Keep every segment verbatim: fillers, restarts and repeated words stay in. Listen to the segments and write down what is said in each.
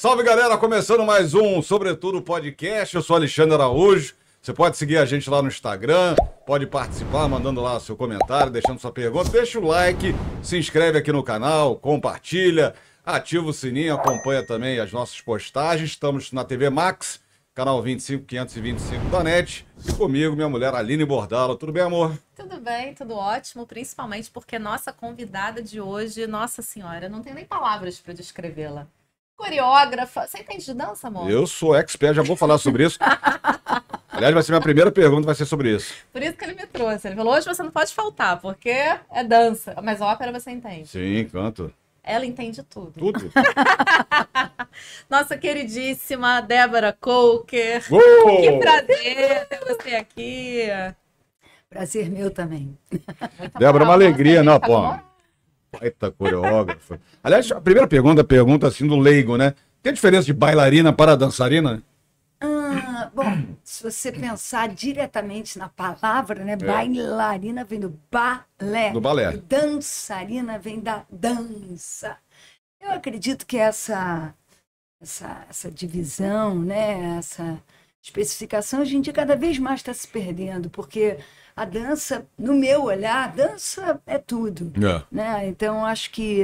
salve, galera! Começando mais um Sobretudo Podcast. Eu sou Alexandre Araújo. Você pode seguir a gente lá no Instagram, pode participar mandando lá seu comentário, deixando sua pergunta. Deixa o like, se inscreve aqui no canal, compartilha, ativa o sininho, acompanha também as nossas postagens. Estamos na T V Max, canal vinte e cinco, quinhentos e vinte e cinco da NET. E comigo, minha mulher Aline Bordalo. Tudo bem, amor? Tudo bem, tudo ótimo, principalmente porque nossa convidada de hoje, nossa senhora, não tenho nem palavras para descrevê-la. Coreógrafa. Você entende de dança, amor? Eu sou expert, já vou falar sobre isso. Aliás, vai ser minha primeira pergunta, vai ser sobre isso. Por isso que ele me trouxe. Ele falou, hoje você não pode faltar, porque é dança. Mas ópera você entende. Sim, canto. Ela entende tudo. Tudo? Nossa queridíssima Débora Coker. Uou! Que prazer ter você aqui. Prazer meu também. Muita Débora, uma moral, alegria, nossa, não, tá pô. com moral. Baita coreógrafa. Aliás, a primeira pergunta, pergunta assim do leigo, né? Tem diferença de bailarina para dançarina? Ah, bom, se você pensar diretamente na palavra, né? Bailarina vem do balé. Do balé. E dançarina vem da dança. Eu acredito que essa, essa, essa divisão, né? Essa especificação, hoje em dia, cada vez mais está se perdendo, porque a dança, no meu olhar, a dança é tudo. É. Né? Então, acho que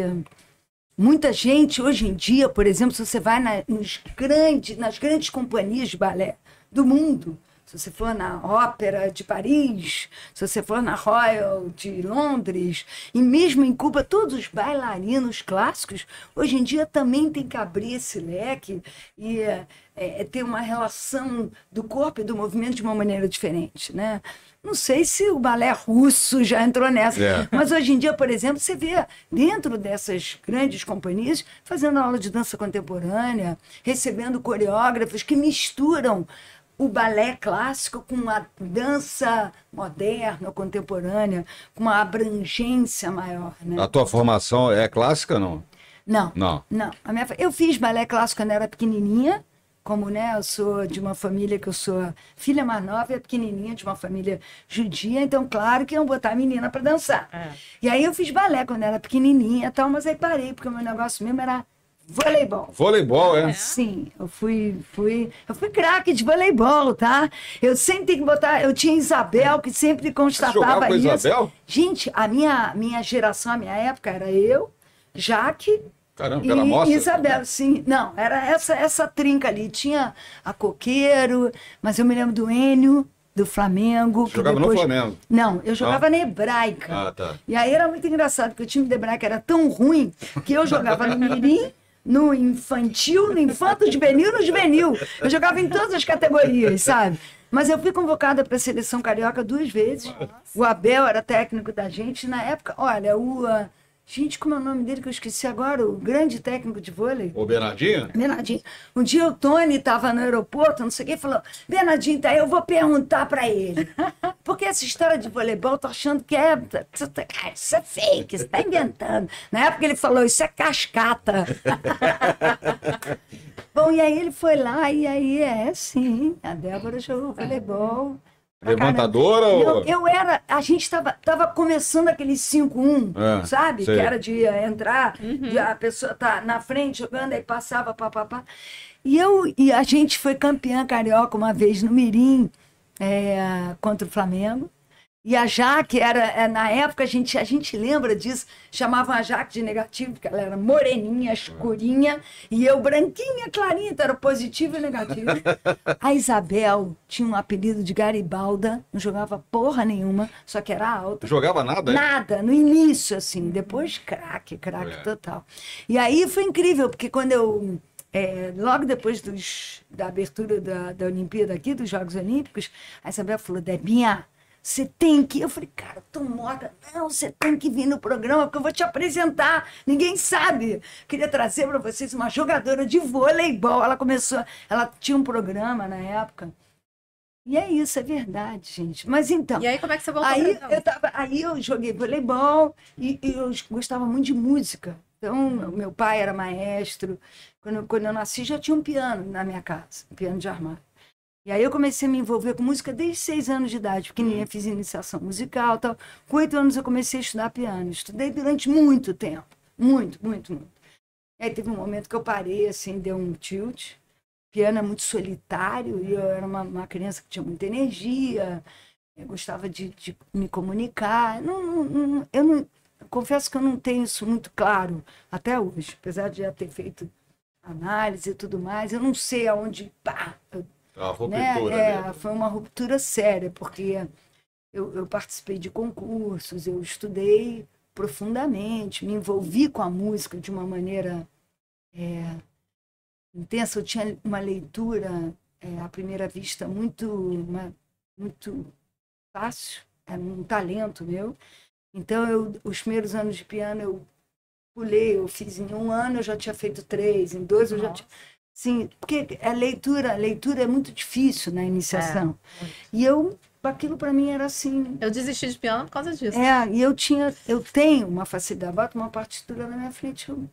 muita gente, hoje em dia, por exemplo, se você vai na, nos grandes, nas grandes companhias de balé do mundo, se você for na Ópera de Paris, se você for na Royal de Londres, e mesmo em Cuba, todos os bailarinos clássicos, hoje em dia também tem que abrir esse leque e é, é, ter uma relação do corpo e do movimento de uma maneira diferente, né? Não sei se o balé russo já entrou nessa, É. mas hoje em dia, por exemplo, você vê dentro dessas grandes companhias fazendo aula de dança contemporânea, recebendo coreógrafos que misturam o balé clássico com a dança moderna, contemporânea, com uma abrangência maior, né? A tua formação é clássica, não? Não, Não. não. A minha, eu fiz balé clássico quando era pequenininha, como, né, eu sou de uma família que eu sou filha mais nova e pequenininha, de uma família judia, então claro que iam botar a menina para dançar. É. E aí eu fiz balé quando era pequenininha e tal, mas aí parei, porque o meu negócio mesmo era voleibol. Voleibol, é? Sim, eu fui, fui, eu fui craque de voleibol, tá? Eu sempre tenho que botar, eu tinha Isabel, que sempre jogava constatava com a isso. Isabel? Gente, a minha, minha geração, a minha época, era eu, Jaque Caramba, e era moça? Isabel, sim. Não, era essa, essa trinca ali. Tinha a Coqueiro, mas eu me lembro do Enio, do Flamengo. que Jogava no depois- Flamengo? Não, eu jogava na Hebraica. Ah, tá. E aí era muito engraçado, porque o time da Hebraica era tão ruim que eu jogava no Mirim, no infantil, no infanto juvenil, no juvenil. Eu jogava em todas as categorias, sabe? Mas eu fui convocada para a seleção carioca duas vezes. O Abel era técnico da gente. Na época, olha, o... ah, gente, como é o nome dele que eu esqueci agora? O grande técnico de vôlei. Ô, Bernardinho? Bernardinho. Um dia o Tony estava no aeroporto, não sei o quê, e falou: Bernardinho, tá aí, eu vou perguntar para ele. Porque essa história de voleibol, eu tô achando que é. Isso é fake, você está inventando. Na época ele falou: isso é cascata. Bom, e aí ele foi lá, e aí é sim, a Débora jogou voleibol. pra Levantadora caramba. ou- Eu, eu era. A gente estava tava começando aquele cinco um, É, sabe? sei. Que era de eh, entrar, de a pessoa tá na frente jogando, aí passava, papapá. E, eu, e a gente foi campeã carioca uma vez no Mirim, é, contra o Flamengo. E a Jaque era, é, na época, a gente, a gente lembra disso, chamavam a Jaque de negativo, porque ela era moreninha, escurinha, e eu branquinha, clarinha, então era positivo e negativo. A Isabel tinha um apelido de Garibalda, não jogava porra nenhuma, só que era alta. Jogava nada, é? Nada, no início, assim, depois craque, craque É. total. E aí foi incrível, porque quando eu, é, logo depois dos, da abertura da, da Olimpíada aqui, dos Jogos Olímpicos, a Isabel falou: Debinha, você tem que... Eu falei: cara, tô morta. Não, você tem que vir no programa, porque eu vou te apresentar. Ninguém sabe. Queria trazer para vocês uma jogadora de voleibol. Ela começou... Ela tinha um programa na época. E é isso, é verdade, gente. Mas então... E aí, como é que você voltou Aí pra dança? eu, tava, aí eu joguei voleibol e, e eu gostava muito de música. Então, meu pai era maestro. Quando, quando eu nasci, já tinha um piano na minha casa, um piano de armário. E aí eu comecei a me envolver com música desde seis anos de idade, pequenininha, fiz iniciação musical e tal. Com oito anos eu comecei a estudar piano. Estudei durante muito tempo. Muito, muito, muito. Aí teve um momento que eu parei, assim, deu um tilt. O piano é muito solitário e eu era uma, uma criança que tinha muita energia, eu gostava de, de me comunicar. Não, não, não, eu não, eu confesso que eu não tenho isso muito claro até hoje, apesar de já ter feito análise e tudo mais, eu não sei aonde, pá, eu, A ruptura, né? né? É, foi uma ruptura séria, porque eu, eu participei de concursos, eu estudei profundamente, me envolvi com a música de uma maneira é, intensa. Eu tinha uma leitura, é, à primeira vista, muito, uma, muito fácil, era um talento meu. Então, eu, os primeiros anos de piano eu pulei, eu fiz em um ano, eu já tinha feito três, em dois eu já tinha... Sim, porque a leitura, a leitura é muito difícil na iniciação. É. E eu, aquilo para mim era assim... Eu desisti de piano por causa disso. É, e eu tinha, eu tenho uma facilidade, bota uma partitura na minha frente, eu...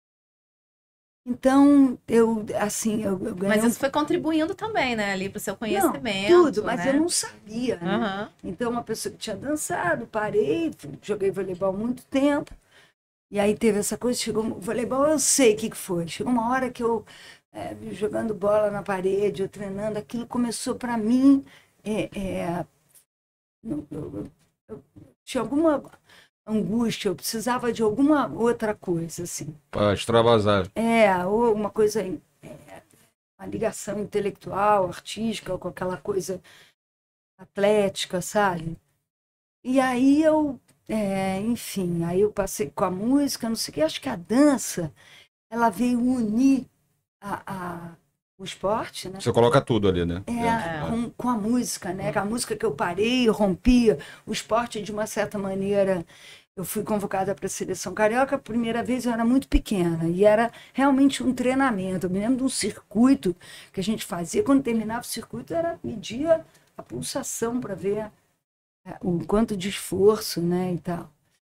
Então, eu, assim, eu, eu ganhei... Mas isso foi contribuindo também, né, ali para o seu conhecimento. Não, tudo, mas né? eu não sabia, né? Uhum. Então, uma pessoa que tinha dançado, parei, joguei voleibol há muito tempo, e aí teve essa coisa, chegou o voleibol, eu sei o que que foi. Chegou uma hora que eu, é, jogando bola na parede, eu treinando, aquilo começou para mim, é, é, eu, eu, eu, tinha alguma angústia, eu precisava de alguma outra coisa, assim. Para extravasar. É, ou uma coisa, é, uma ligação intelectual, artística, com aquela coisa atlética, sabe? E aí eu, é, enfim, aí eu passei com a música, não sei o que, acho que a dança, ela veio unir a, a, o esporte, né? Você coloca tudo ali, né? É, É. com, com a música, né? Com a música que eu parei, rompia, o esporte, de uma certa maneira, eu fui convocada para a seleção carioca. A primeira vez eu era muito pequena e era realmente um treinamento. Eu me lembro de um circuito que a gente fazia. Quando terminava o circuito, era medir a pulsação para ver o quanto de esforço, né, e tal.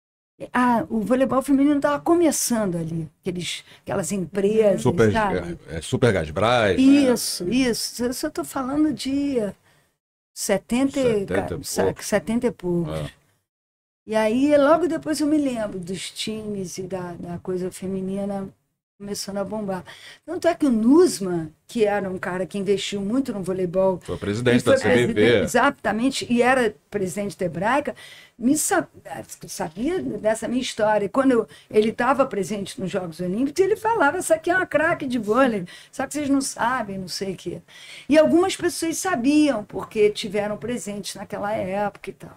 Ah, o voleibol feminino estava começando ali, aqueles, aquelas empresas, Super, sabe? é, é, Super Gasbras, Isso, né? Isso. Eu só estou falando de setenta, setenta e sa- poucos. setenta e poucos. É. E aí, logo depois eu me lembro dos times e da, da coisa feminina começando a bombar. Tanto é que o Nusman, que era um cara que investiu muito no voleibol, Foi e presidente foi da C B V. presidente- exatamente, e era presidente da Hebraica, me sa- sabia dessa minha história. Quando eu- ele estava presente nos Jogos Olímpicos, ele falava: essa aqui é uma craque de vôlei, só que vocês não sabem, não sei o quê. E algumas pessoas sabiam, porque tiveram presentes naquela época e tal.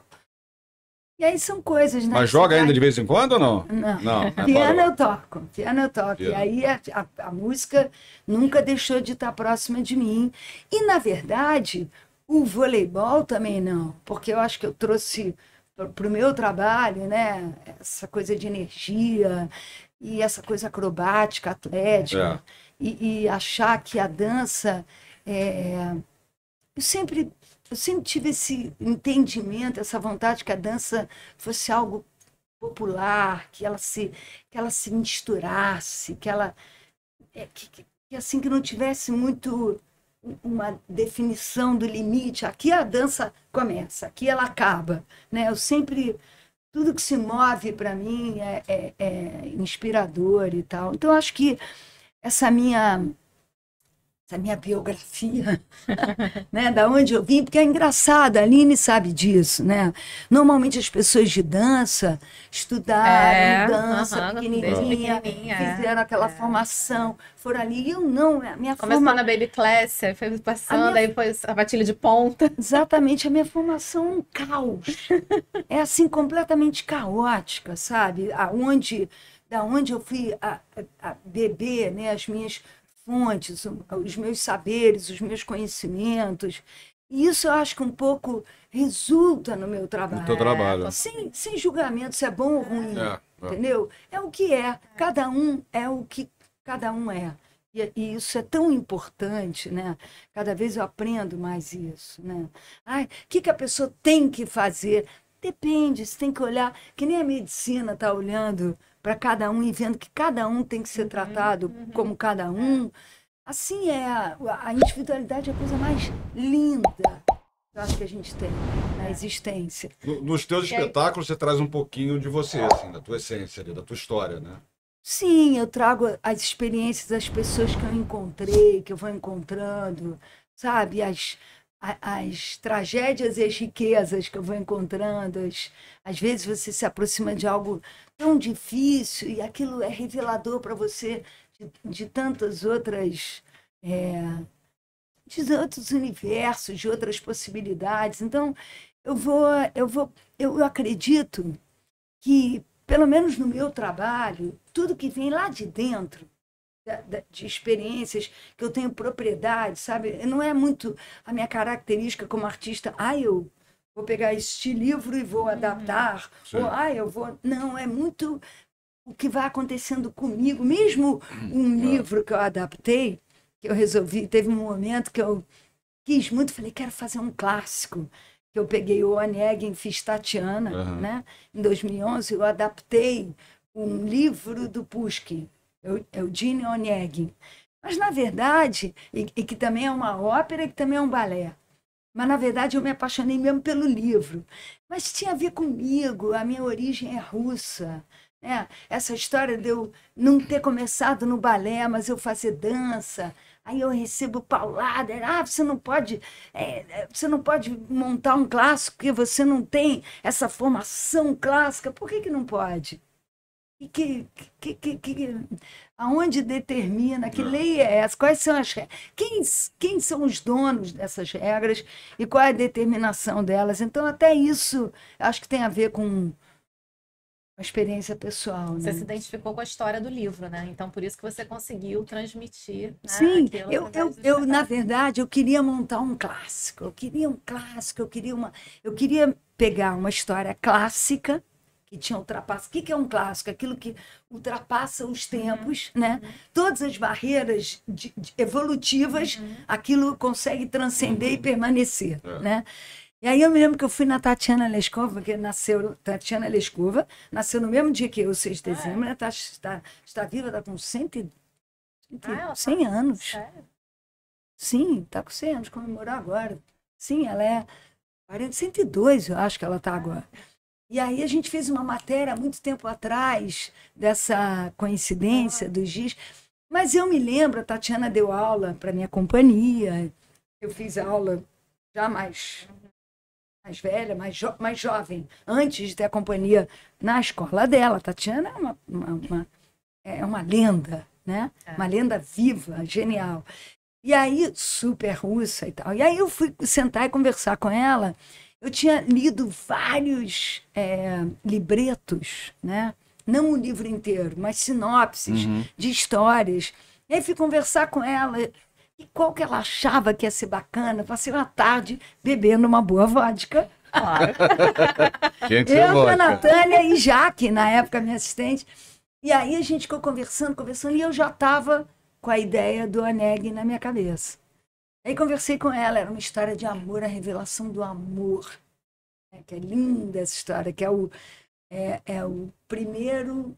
E aí são coisas, né? Mas que joga você ainda vai- de vez em quando ou não? Não. Não. é, Piano parou. eu toco, piano eu toco. E Piano. aí a, a- a música nunca deixou de estar próxima de mim. E, na verdade, o voleibol também não, porque eu acho que eu trouxe para o meu trabalho, né, essa coisa de energia e essa coisa acrobática, atlética, e, e achar que a dança... é, eu sempre, eu sempre tive esse entendimento, essa vontade que a dança fosse algo popular, que ela se, que ela se misturasse, que ela é, que, que, que assim que não tivesse muito uma definição do limite. Aqui a dança começa, aqui ela acaba, né? Eu sempre tudo que se move para mim é, é, é inspirador e tal. Então eu acho que essa minha essa minha biografia, né, da onde eu vim, porque é engraçado, a Aline sabe disso, né? Normalmente as pessoas de dança estudaram É, dança aham, pequenininha, desde pequenininha, é, fizeram aquela é. formação, foram ali. E eu não, a minha Começou forma, na baby class, aí foi passando, A minha- aí foi a batilha de ponta. exatamente, a minha formação é um caos. É assim, completamente caótica, sabe? Aonde, da onde eu fui a, a, a beber, né, as minhas fontes, os meus saberes, os meus conhecimentos. E isso eu acho que um pouco resulta no meu trabalho. No teu trabalho. Sem, sem julgamento se é bom ou ruim, É, é. entendeu? É o que é. Cada um é o que cada um é. E, e isso é tão importante, né? Cada vez eu aprendo mais isso, né? Ai, o que, que a pessoa tem que fazer? Depende, você tem que olhar, que nem a medicina está olhando para cada um e vendo que cada um tem que ser tratado como cada um. Assim é, a, a individualidade é a coisa mais linda que eu acho que a gente tem na existência. No- Nos teus E aí- espetáculos você traz um pouquinho de você, assim, da tua essência ali, da tua história, né? Sim, eu trago as experiências das pessoas que eu encontrei, que eu vou encontrando, sabe? As, a- as tragédias e as riquezas que eu vou encontrando. As, às vezes você se aproxima de algo tão difícil e aquilo é revelador para você de, de tantas outras, é, de outros universos, de outras possibilidades. Então, eu vou, eu vou, eu acredito que, pelo menos no meu trabalho, tudo que vem lá de dentro, da- da- de experiências que eu tenho propriedade, sabe? Não é muito a minha característica como artista, ah, eu vou pegar este livro e vou adaptar, Sim. ou ah, eu vou. Não, é muito o que vai acontecendo comigo. Mesmo um livro que eu adaptei, que eu resolvi, teve um momento que eu quis muito, falei, quero fazer um clássico. Que eu peguei o Onegin e fiz Tatiana, Aham. né? Em dois mil e onze, eu adaptei um livro do Pushkin, Eu- Eugênio Onegin. Mas, na verdade, e, e que também é uma ópera e que também é um balé. Mas, na verdade, eu me apaixonei mesmo pelo livro. Mas tinha a ver comigo, a minha origem é russa. Né? Essa história de eu não ter começado no balé, mas eu fazer dança. Aí eu recebo paulada, ah, você não pode, é, é, você não pode montar um clássico porque você não tem essa formação clássica. Por que que não pode? E que, que, que, que, aonde determina, que É. lei é essa? Quais são as regras? Quem, quem são os donos dessas regras e qual é a determinação delas? Então, até isso, acho que tem a ver com a experiência pessoal, Você né? se identificou com a história do livro, né? Então, por isso que você conseguiu transmitir, né, Sim, aquilo eu, através eu, do eu, na espetáculo. verdade, eu queria montar um clássico. Eu queria um clássico, eu queria uma. Eu queria pegar uma história clássica que tinha ultrapassado. O que que é um clássico? Aquilo que ultrapassa os tempos, né? Todas as barreiras de- de- evolutivas, aquilo consegue transcender e permanecer, É. né? E aí eu me lembro que eu fui na Tatiana Leskova, que nasceu, Tatiana Leskova, nasceu no mesmo dia que eu, seis de dezembro, né? Tá, está, está viva, está com cento e- Ah, ela tá- cem anos. Sério? Sim, está com cem anos, comemorou agora. Sim, ela é quarenta, cento e dois, eu acho que ela está agora. E aí a gente fez uma matéria há muito tempo atrás dessa coincidência dos dias. Mas eu me lembro, a Tatiana deu aula para minha companhia. Eu fiz aula já mais, mais velha, mais, jo mais jovem, antes de ter a companhia na escola dela. A Tatiana é uma, uma, uma- é uma lenda, né? É. Uma lenda viva, genial. E aí, super russa e tal. E aí eu fui sentar e conversar com ela. Eu tinha lido vários é, libretos, né? Não o livro inteiro, mas sinopses Uhum. de histórias. E aí fui conversar com ela. E qual que ela achava que ia ser bacana? Passei uma tarde bebendo uma boa vodka. Claro. Tinha que ser Eu, a vodka. Natânia e Jaque, na época, minha assistente. E aí a gente ficou conversando, conversando, e eu já estava com a ideia do Onegin na minha cabeça. Aí conversei com ela, era uma história de amor, a revelação do amor. Né? Que é linda essa história, que é o, é, é o primeiro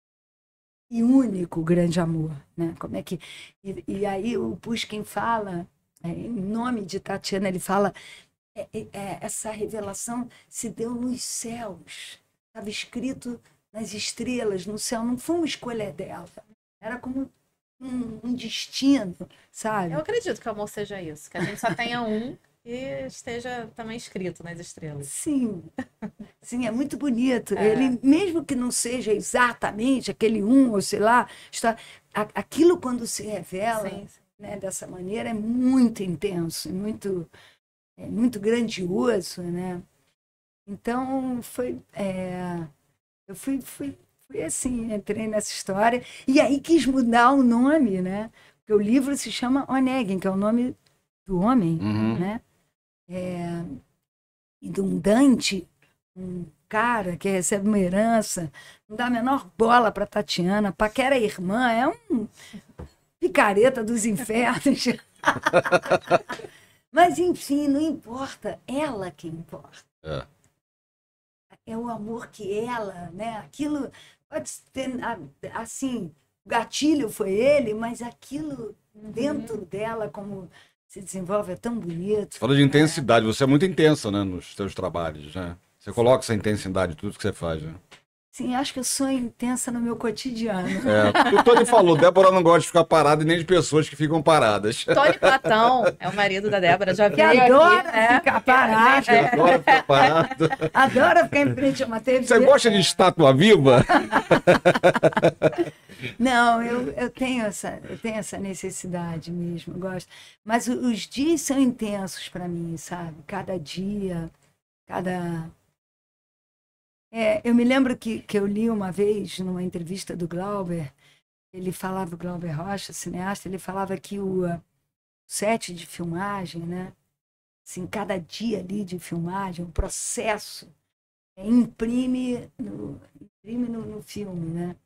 e único grande amor. Né? Como é que, e, e aí o Pushkin fala, é, em nome de Tatiana, ele fala, é, é, é, essa revelação se deu nos céus. Estava escrito nas estrelas, no céu, não foi uma escolha dela. Era como um, um destino, sabe? Eu acredito que o amor seja isso, que a gente só tenha um e esteja também escrito nas estrelas. Sim, sim, é muito bonito. É. Ele, mesmo que não seja exatamente aquele um, ou sei lá, está, a- aquilo quando se revela, Sim, sim. né, dessa maneira é muito intenso, muito, é muito grandioso, né? Então foi, é, eu fui, fui, fui assim, entrei nessa história e aí quis mudar o nome, né? Porque o livro se chama Onegin, que é o nome do homem, Uhum. né? É, e de um Dante, um cara que recebe uma herança, não dá a menor bola para Tatiana, paquera a irmã, é um picareta dos infernos. Mas, enfim, não importa, ela que importa. É. É o amor que ela, né? Aquilo pode ter, assim, o gatilho foi ele, mas aquilo dentro dela, como se desenvolve, é tão bonito. Você fala de intensidade, você é muito intensa, né, nos seus trabalhos, né? Você coloca essa intensidade em tudo que você faz, né? Sim, acho que eu sou intensa no meu cotidiano. É, o Tony falou, Débora não gosta de ficar parada e nem de pessoas que ficam paradas. Tony Platão é o marido da Débora, já Que veio adora aqui. ficar parado. É. Adora ficar parado. Adora ficar em frente a uma T V. Você gosta de estátua viva? Não, eu, eu, tenho essa, eu tenho essa necessidade mesmo, eu gosto. Mas o- os dias são intensos para mim, sabe? Cada dia, cada... É, eu me lembro que, que eu li uma vez, numa entrevista do Glauber, ele falava, o Glauber Rocha, cineasta, ele falava que o uh, set de filmagem, né? Assim, cada dia ali de filmagem, o processo, é, imprime, no, imprime no, no filme, né?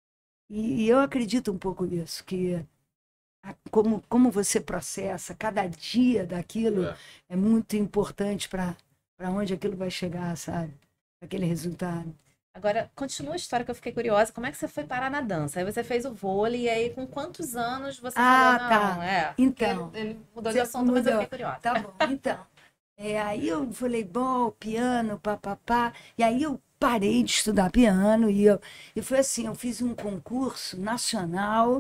E, e eu acredito um pouco nisso, que a- como, como você processa cada dia daquilo É. é, muito importante para para onde aquilo vai chegar, sabe? Aquele resultado. Agora, continua a história que eu fiquei curiosa. Como é que você foi parar na dança? Aí você fez o vôlei, e aí com quantos anos você Ah, falou, tá. não, é. Então, Ele, ele mudou você de assunto, mas eu mudou. fiquei curiosa. Tá bom, então. É, aí eu voleibol, piano, papapá. E aí eu parei de estudar piano e, eu, e foi assim, eu fiz um concurso nacional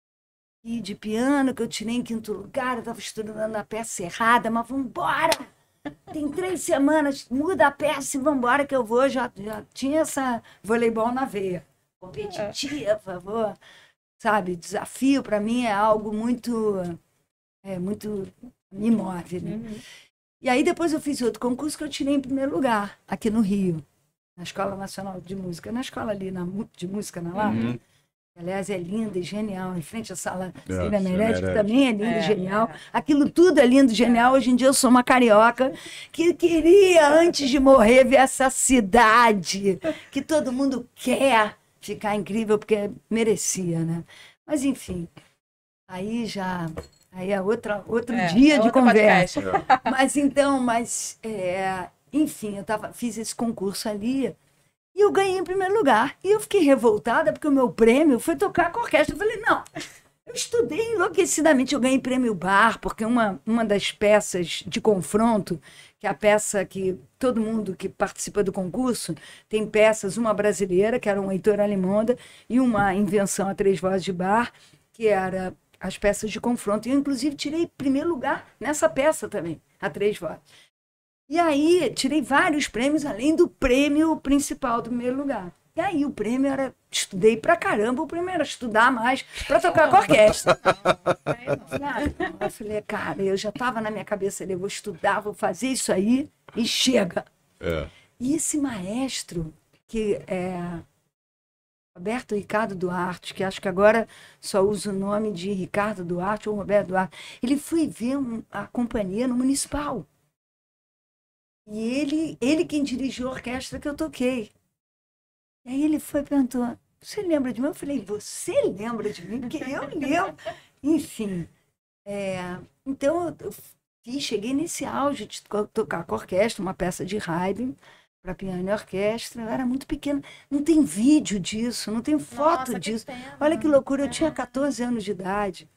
e de piano que eu tirei em quinto lugar, eu estava estudando a peça errada, mas vamos embora! Tem três semanas, muda a peça e vamos embora que eu vou. Já, já tinha essa voleibol na veia. Competitiva, vou, sabe? Desafio para mim é algo muito, é, muito me move, né? Uhum. E aí depois eu fiz outro concurso que eu tirei em primeiro lugar, aqui no Rio, na Escola Nacional de Música, na escola ali na, mu- de música na Lapa. Uhum. Aliás, é linda e genial, em frente à sala É, Cília Meirelles, que Meirelles. também é lindo É, e genial. é. Aquilo tudo é lindo e genial. Hoje em dia eu sou uma carioca que queria, antes de morrer, ver essa cidade que todo mundo quer ficar incrível, porque merecia, né? Mas, enfim, aí já... Aí é outra, outro É, dia é de outro conversa. podcast. Mas então, mas é, enfim, eu tava, fiz esse concurso ali e eu ganhei em primeiro lugar. E eu fiquei revoltada porque o meu prêmio foi tocar com a orquestra. Eu falei, não, eu estudei enlouquecidamente, eu ganhei prêmio Bar, porque uma, uma das peças de confronto, que é a peça que todo mundo que participa do concurso, tem peças, uma brasileira, que era um Heitor Alimonda, e uma invenção a três vozes de Bar, que era as peças de confronto. E eu, inclusive, tirei primeiro lugar nessa peça também, a três vozes. E aí, tirei vários prêmios, além do prêmio principal do primeiro lugar. E aí, o prêmio era... Estudei pra caramba, o prêmio era estudar mais pra tocar com a orquestra. Eu falei, ah, não. Eu falei, cara, eu já estava na minha cabeça ali, eu vou estudar, vou fazer isso aí e chega. É. E esse maestro, que é Roberto Ricardo Duarte, que acho que agora só usa o nome de Ricardo Duarte ou Roberto Duarte, ele foi ver um- a companhia no Municipal. E ele, ele quem dirigiu a orquestra que eu toquei. E aí ele foi e perguntou, você lembra de mim? Eu falei, você lembra de mim? Porque eu lembro. Enfim, é, então eu fiz, cheguei nesse auge de to- tocar com a orquestra, uma peça de Haydn, para piano e orquestra. Eu era muito pequena. Não tem vídeo disso, não tem foto Nossa, que disso. pena. Olha que loucura, eu É. tinha catorze anos de idade.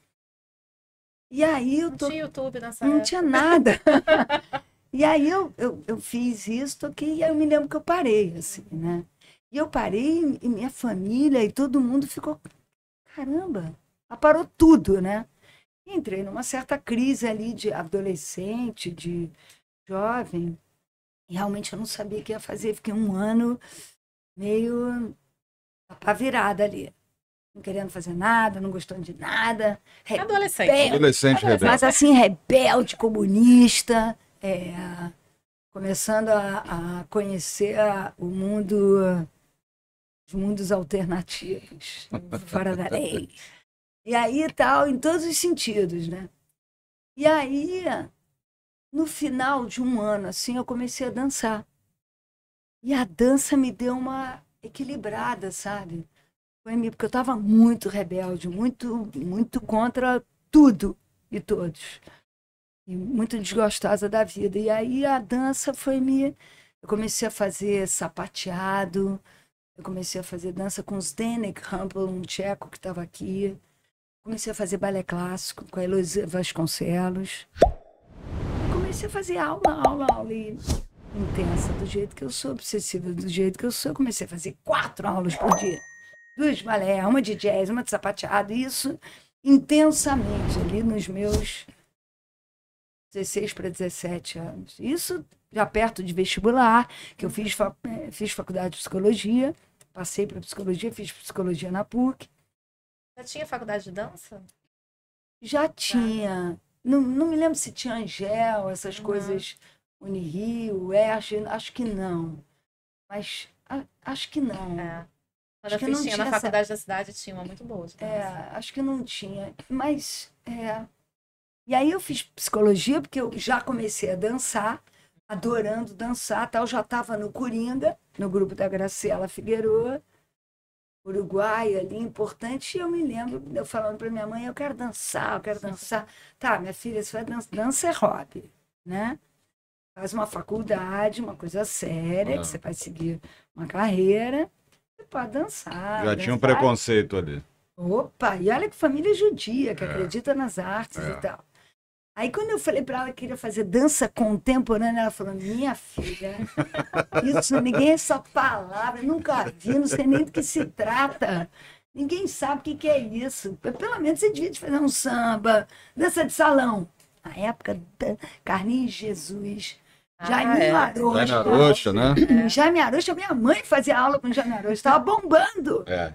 E aí eu Não to... tinha YouTube nessa não época. tinha nada. E aí eu, eu, eu fiz isso, toquei, e aí eu me lembro que eu parei, assim, né? E eu parei, e minha família e todo mundo ficou, caramba, ela parou tudo, né? E entrei numa certa crise ali de adolescente, de jovem. E realmente eu não sabia o que ia fazer. Fiquei um ano meio pá virada ali. Não querendo fazer nada, não gostando de nada. Adolescente. rebelde, Adolescente rebelde. mas assim, rebelde, comunista, é, começando a, a conhecer a- o mundo, os mundos alternativos, fora da lei. E aí tal, em todos os sentidos, né? E aí, no final de um ano, assim, eu comecei a dançar. E a dança me deu uma equilibrada, sabe? Foi me- porque eu estava muito rebelde, muito, muito contra tudo e todos. E muito desgostosa da vida. E aí a dança foi me... Eu comecei a fazer sapateado, eu comecei a fazer dança com o Zdeněk Hampel, um tcheco que estava aqui. Comecei a fazer balé clássico com a Heloísa Vasconcelos. Comecei a fazer aula, aula, aula. E intensa do jeito que eu sou, obsessiva do jeito que eu sou, eu comecei a fazer quatro aulas por dia. Duas de balé, uma de jazz, uma de sapateado, isso intensamente ali nos meus dezesseis para dezessete anos. Isso já perto de vestibular, que eu fiz, fa fiz faculdade de psicologia, passei para psicologia, fiz psicologia na PUC. Já tinha faculdade de dança? Já tinha. Não, não me lembro se tinha Angel, essas Uhum. coisas, Unirio, Erge, acho que não. Mas a, acho que não. É. Quando Acho eu que fiz, não tinha tinha na essa- faculdade da cidade, tinha uma muito boa de dança. É, acho que não tinha. Mas, é. E aí eu fiz psicologia, porque eu já comecei a dançar, adorando dançar, tal. Já estava no Coringa, no grupo da Graciela Figueroa, uruguaia ali, importante. E eu me lembro de eu falando para minha mãe, eu quero dançar, eu quero dançar. Tá, minha filha, você vai dançar. Dança é hobby, né? Faz uma faculdade, uma coisa séria, Ah. que você vai seguir uma carreira. Você pode dançar. Já tinha um dançar. preconceito ali. Opa, e olha que família judia, que É. acredita nas artes É. e tal. Aí quando eu falei para ela que queria fazer dança contemporânea, ela falou, minha filha, isso ninguém é só palavra, nunca vi, não sei nem do que se trata. Ninguém sabe o que, que é isso. Pelo menos você devia fazer um samba, dança de salão. Na época, da Carlinhos Jesus, Ah, Jaime é. Arocha. Jaime Arocha, né? Jaime Arocha, minha mãe fazia aula com Jaime Arocha, estava bombando. É.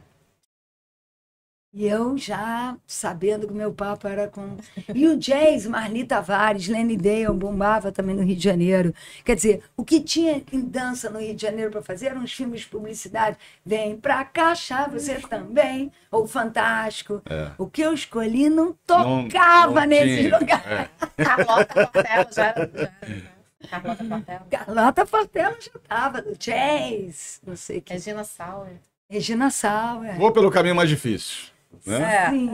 E eu já sabendo que meu papo era com... E o jazz, Marli Tavares, Lenny Dale, bombava também no Rio de Janeiro. Quer dizer, o que tinha em dança no Rio de Janeiro para fazer eram uns filmes de publicidade. Vem pra cá, achar você também. Ou Fantástico. É. O que eu escolhi não Não- tocava não nesse tinha. lugar. É. Carlota Portela já era. Já era né? Carlota Portela. Carlota Portela já estava do jazz. Não sei o que. Regina Sauer. Regina Sauer. Vou pelo caminho mais difícil. Né? É. Sim.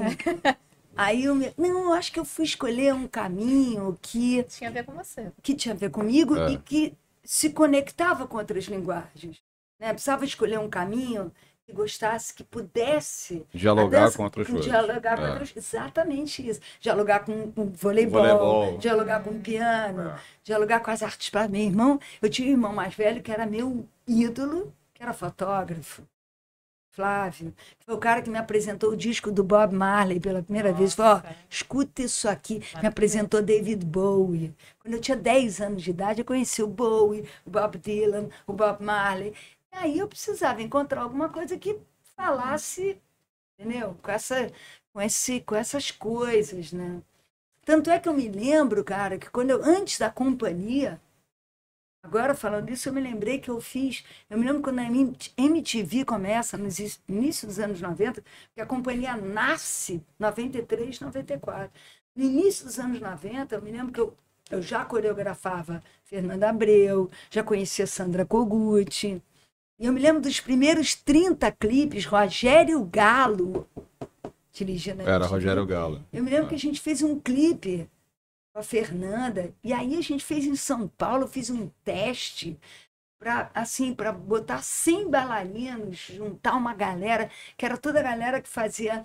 Aí eu me... Não, eu acho que eu fui escolher um caminho que, Tinha a ver com você. que tinha a ver comigo É. e que se conectava com outras linguagens. Né? Precisava escolher um caminho que gostasse, que pudesse... Dialogar a dança- com outras coisas. Dialogar com É. outras... Exatamente isso. Dialogar com, com voleibol, Voleibol. dialogar com piano, É. dialogar com as artes para meu irmão. Eu tinha um irmão mais velho que era meu ídolo, que era fotógrafo. Flávio, que foi o cara que me apresentou o disco do Bob Marley pela primeira vez. Falou, ó, Nossa. escuta isso aqui. Me apresentou David Bowie. Quando eu tinha dez anos de idade, eu conheci o Bowie, o Bob Dylan, o Bob Marley. E aí eu precisava encontrar alguma coisa que falasse, entendeu? Com, essa, com, esse, com essas coisas, né? Tanto é que eu me lembro, cara, que quando eu, antes da companhia, agora falando disso, eu me lembrei que eu fiz. Eu me lembro quando a M T V começa, no início dos anos noventa, que a companhia nasce noventa e três, noventa e quatro. No início dos anos noventa, eu me lembro que eu, eu já coreografava Fernanda Abreu, já conhecia Sandra Kogut. E eu me lembro dos primeiros trinta clipes, Rogério Galo dirigindo a Era M T V. Rogério Galo. Eu me lembro que a gente fez um clipe com a Fernanda, e aí a gente fez em São Paulo, eu fiz um teste para assim, para botar cem bailarinos, juntar uma galera, que era toda a galera que fazia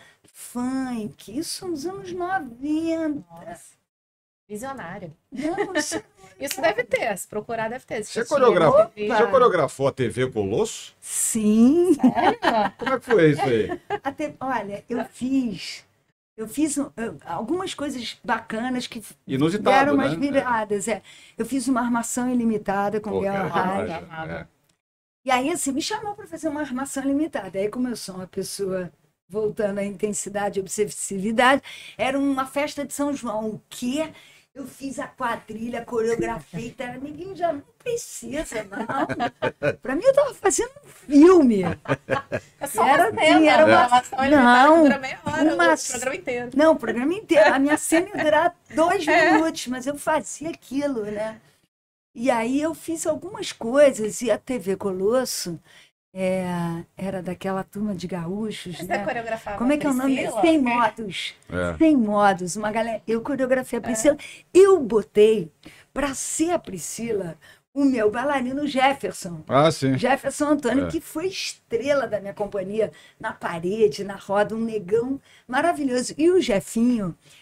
funk, isso nos anos noventa. Nossa. Visionário. Não, isso... Isso deve ter, se procurar deve ter. Você, Tinha coreografou, M T V. você coreografou a T V Colosso? Sim. Como é que foi isso aí? Até, olha, eu fiz, eu fiz um, eu- algumas coisas bacanas que Inusitado, deram né? umas viradas. É. Eu fiz uma armação ilimitada com Pô, Bela cara, Raia. demais, Raia. é. E aí, assim, me chamou para fazer uma armação limitada. Aí, como eu sou uma pessoa, voltando à intensidade e obsessividade, era uma festa de São João. O quê? Eu fiz a quadrilha, coreografei, tá? Ninguém já não precisa, não. Para mim, eu estava fazendo um filme. É só Era uma cena, assim, era uma uma- gravação ilimitada Não, que dura meia hora, uma- o programa inteiro. Não, o programa inteiro. A minha cena ia durar dois minutos, mas eu fazia aquilo, né? E aí eu fiz algumas coisas, e a T V Colosso é, era daquela turma de gaúchos, Você né? coreografava Como é que é o nome? Priscila? Sem modos. É. Sem modos. Uma galera. Eu coreografei a Priscila. Eu botei para ser a Priscila o meu bailarino Jefferson. Ah, sim. Jefferson Antônio, É. que foi estrela da minha companhia na parede, na roda, um negão maravilhoso. E o Jefinho,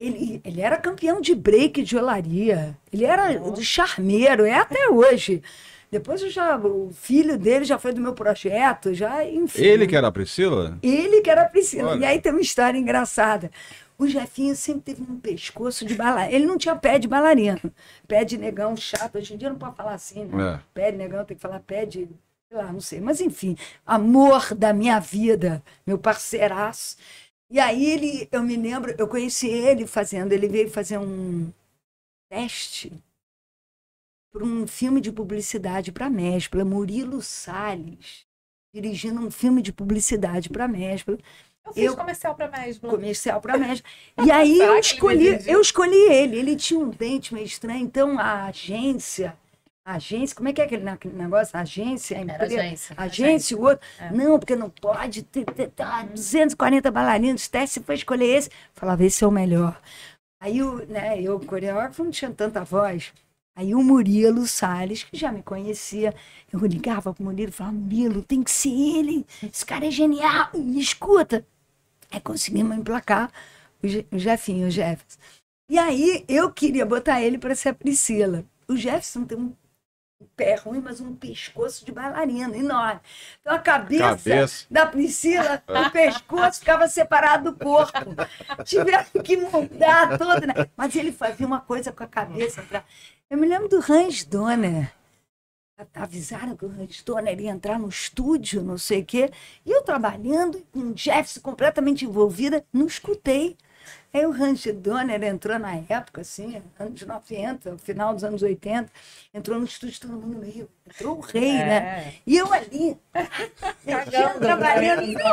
Ele, ele era campeão de break de olaria. Ele era charmeiro, é até hoje. Depois eu já, o filho dele já foi do meu projeto, já, enfim. Ele que era a Priscila? Ele que era a Priscila. Olha. E aí tem uma história engraçada. O Jefinho sempre teve um pescoço de bailarina. Ele não tinha pé de bailarino. Pé de negão chato. Hoje em dia não pode falar assim, né? É. Pé de negão tem que falar pé de... sei lá, não sei. Mas enfim, amor da minha vida, meu parceiraço. E aí ele, eu me lembro, eu conheci ele fazendo, ele veio fazer um teste para um filme de publicidade para a Mespla, Murilo Salles, dirigindo um filme de publicidade para a Mespla. Eu fiz Eu- comercial pra Mesbla. Comercial para a Mespla. E aí Será eu que ele escolhi, decidiu? eu escolhi ele, ele tinha um dente meio estranho, então a agência, a agência, como é que é aquele, aquele negócio? A agência, a Era empresa, agência. a agência, o outro. É. Não, porque não pode ter, ter, ter duzentos e quarenta bailarinos, teste, você foi escolher esse. Falava, esse é o melhor. Aí, o, né, eu, coreógrafo, não tinha tanta voz. Aí o Murilo Salles, que já me conhecia, eu ligava pro Murilo e falava, Murilo, tem que ser ele, esse cara é genial, me escuta. Aí conseguimos emplacar o Je- o Jefinho, o Jefferson. E aí eu queria botar ele para ser a Priscila. O Jefferson tem um pé ruim, mas um pescoço de bailarina enorme. Então a cabeça, Cabeça. da Priscila, o pescoço ficava separado do corpo. Tiveram que mudar todo, né? Mas ele fazia uma coisa com a cabeça. Pra... Eu me lembro do Hans Donner. Avisaram que o Hans Donner ia entrar no estúdio, não sei o quê. E eu trabalhando, com o Jefferson completamente envolvida, não escutei. Aí o Hans Donner entrou na época, assim, anos noventa, final dos anos oitenta, entrou no estúdio, todo mundo meio... Entrou o rei, É. né? E eu ali, Cagando, trabalhando. né?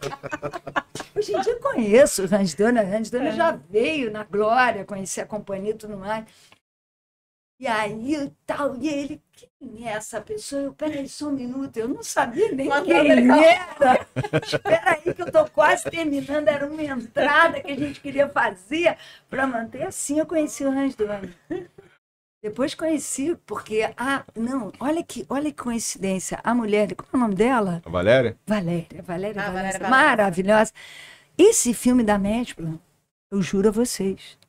Hoje em dia eu conheço o Hans Donner. O Hans Donner já veio na Glória, conheci a companhia e tudo mais. E aí, tal, e ele, quem é essa pessoa? Eu, peraí, só um minuto, eu não sabia nem Mandando quem ele calar. era. Espera aí que eu tô quase terminando, era uma entrada que a gente queria fazer para manter assim, eu conheci o Hans Donner. Depois conheci, porque, ah, não, olha que, olha que coincidência, a mulher, como é o nome dela? A Valéria? Valéria, Valéria, Ah, Valença, Valéria Valença. maravilhosa. Esse filme da Mespla, eu juro a vocês,